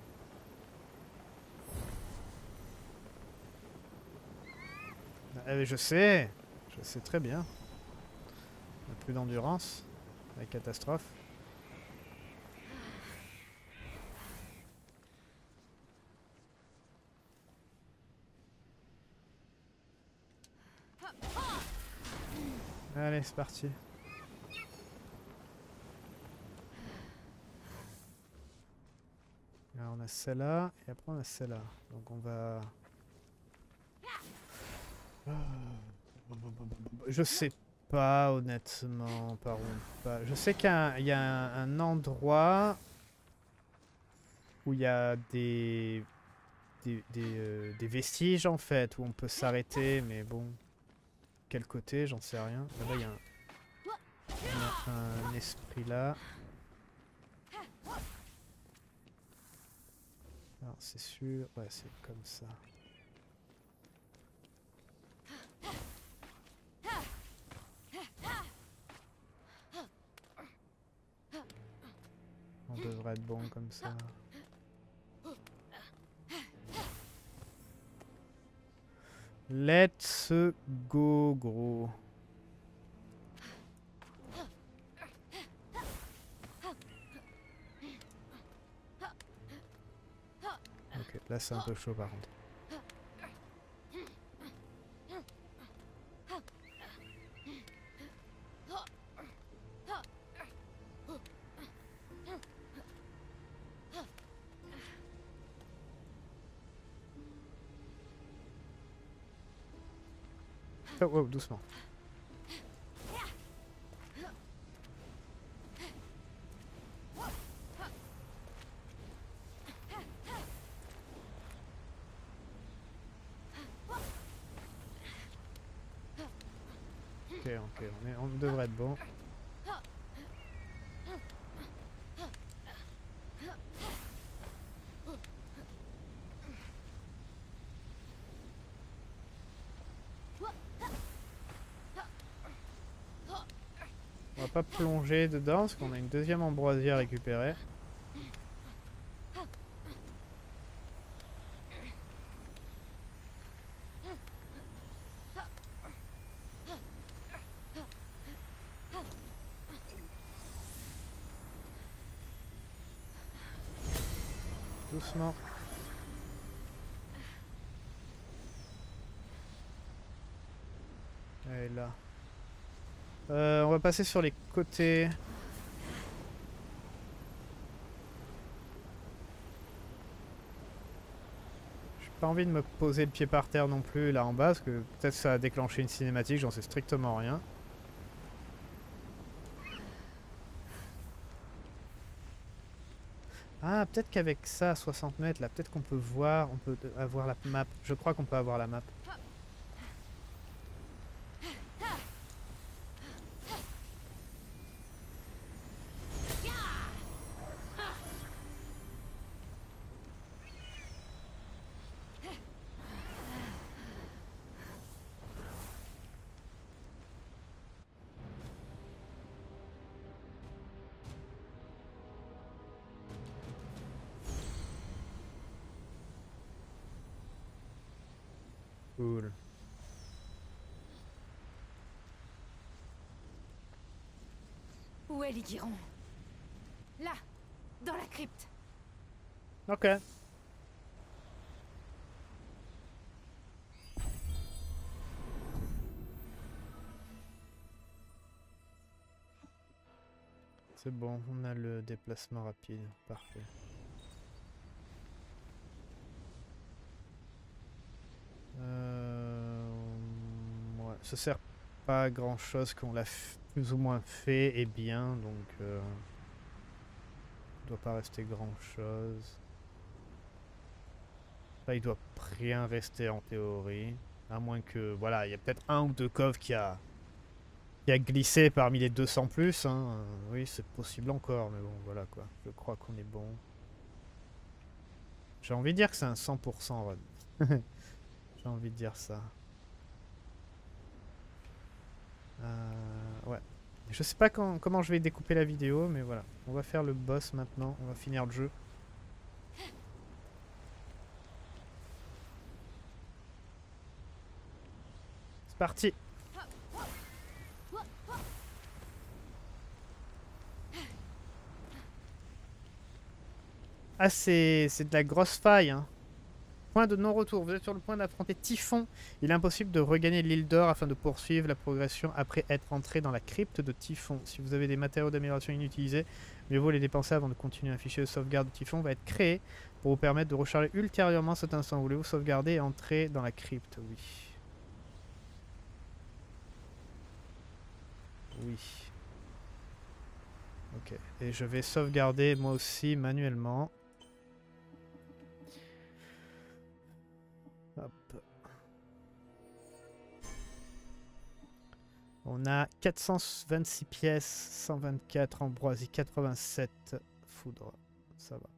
Je sais très bien. On n'a plus d'endurance. La catastrophe. Allez, c'est parti. Alors on a celle-là, et après on a celle-là. Donc on va... Je sais pas honnêtement par où on va. Je sais qu'il y a un endroit où il y a des vestiges en fait, où on peut s'arrêter, mais bon... Quel côté, j'en sais rien. Là-bas, il y a un esprit là. Alors, c'est sûr. Ouais, c'est comme ça. On devrait être bon comme ça. Let's go, gros. Ok, là c'est un peu chaud par contre. Oh, oh, doucement. Ok, on devrait être bon. On va pas plonger dedans parce qu'on a une deuxième ambroisie à récupérer. Doucement. Elle est là. On va passer sur les côtés. J'ai pas envie de me poser le pied par terre non plus là en bas parce que peut-être ça a déclenché une cinématique, j'en sais strictement rien. Ah, peut-être qu'avec ça à 60 mètres là, peut-être qu'on peut voir, on peut avoir la map. Je crois qu'on peut avoir la map. Cool. Où est l'Iguiron? Là, dans la crypte. Ok. C'est bon, on a le déplacement rapide. Parfait. Ouais, ça sert pas à grand chose qu'on l'a plus ou moins fait et bien, donc il doit pas rester grand chose. Là, il doit rien rester en théorie, à moins que voilà, il y a peut-être un ou deux coffres qui a glissé parmi les 200 plus. Hein. Oui, c'est possible encore, mais bon, voilà quoi. Je crois qu'on est bon. J'ai envie de dire que c'est un 100% run. J'ai envie de dire ça. Ouais. Je sais pas comment je vais découper la vidéo, mais voilà. On va faire le boss maintenant. On va finir le jeu. C'est parti. Ah, c'est de la grosse faille, hein. Point de non-retour. Vous êtes sur le point d'affronter Typhon. Il est impossible de regagner l'île d'or afin de poursuivre la progression après être entré dans la crypte de Typhon. Si vous avez des matériaux d'amélioration inutilisés, mieux vaut les dépenser avant de continuer. Un fichier de sauvegarde de Typhon va être créé pour vous permettre de recharger ultérieurement cet instant. Voulez-vous sauvegarder et entrer dans la crypte? Oui. Oui. Ok. Et je vais sauvegarder moi aussi manuellement. Hop. On a 426 pièces, 124 ambroisie, 87 foudre. Ça va.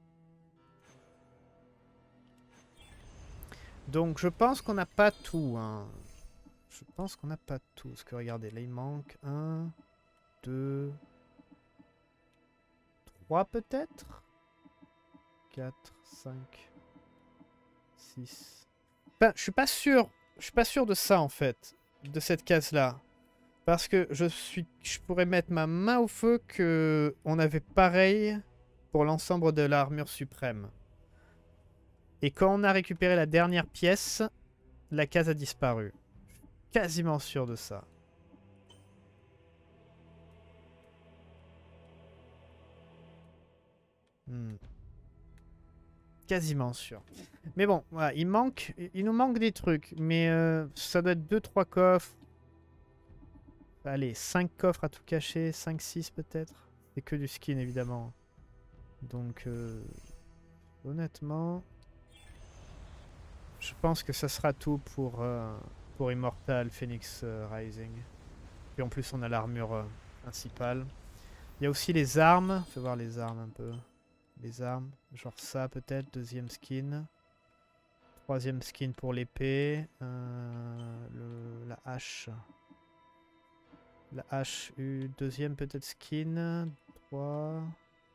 Donc je pense qu'on n'a pas tout. Hein. Je pense qu'on n'a pas tout. Parce que regardez, là il manque 1, 2, 3 peut-être 4, 5, 6. Enfin, je suis pas sûr de ça en fait. De cette case-là. Parce que je pourrais mettre ma main au feu que on avait pareil pour l'ensemble de l'armure suprême. Et quand on a récupéré la dernière pièce, la case a disparu. Je suis quasiment sûr de ça. Quasiment sûr. Mais bon, voilà, il nous manque des trucs. Mais ça doit être 2-3 coffres. Allez, 5 coffres à tout cacher, 5-6 peut-être. C'est que du skin évidemment. Donc honnêtement, je pense que ça sera tout pour Immortal Phoenix Rising. Puis en plus on a l'armure principale. Il y a aussi les armes. Fais voir les armes un peu. Les armes, genre ça peut-être, deuxième skin. Troisième skin pour l'épée. La hache. La hache, deuxième peut-être skin. 3.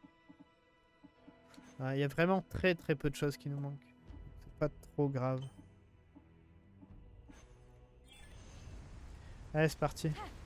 Ah, il y a vraiment très peu de choses qui nous manquent. C'est pas trop grave. Allez, c'est parti.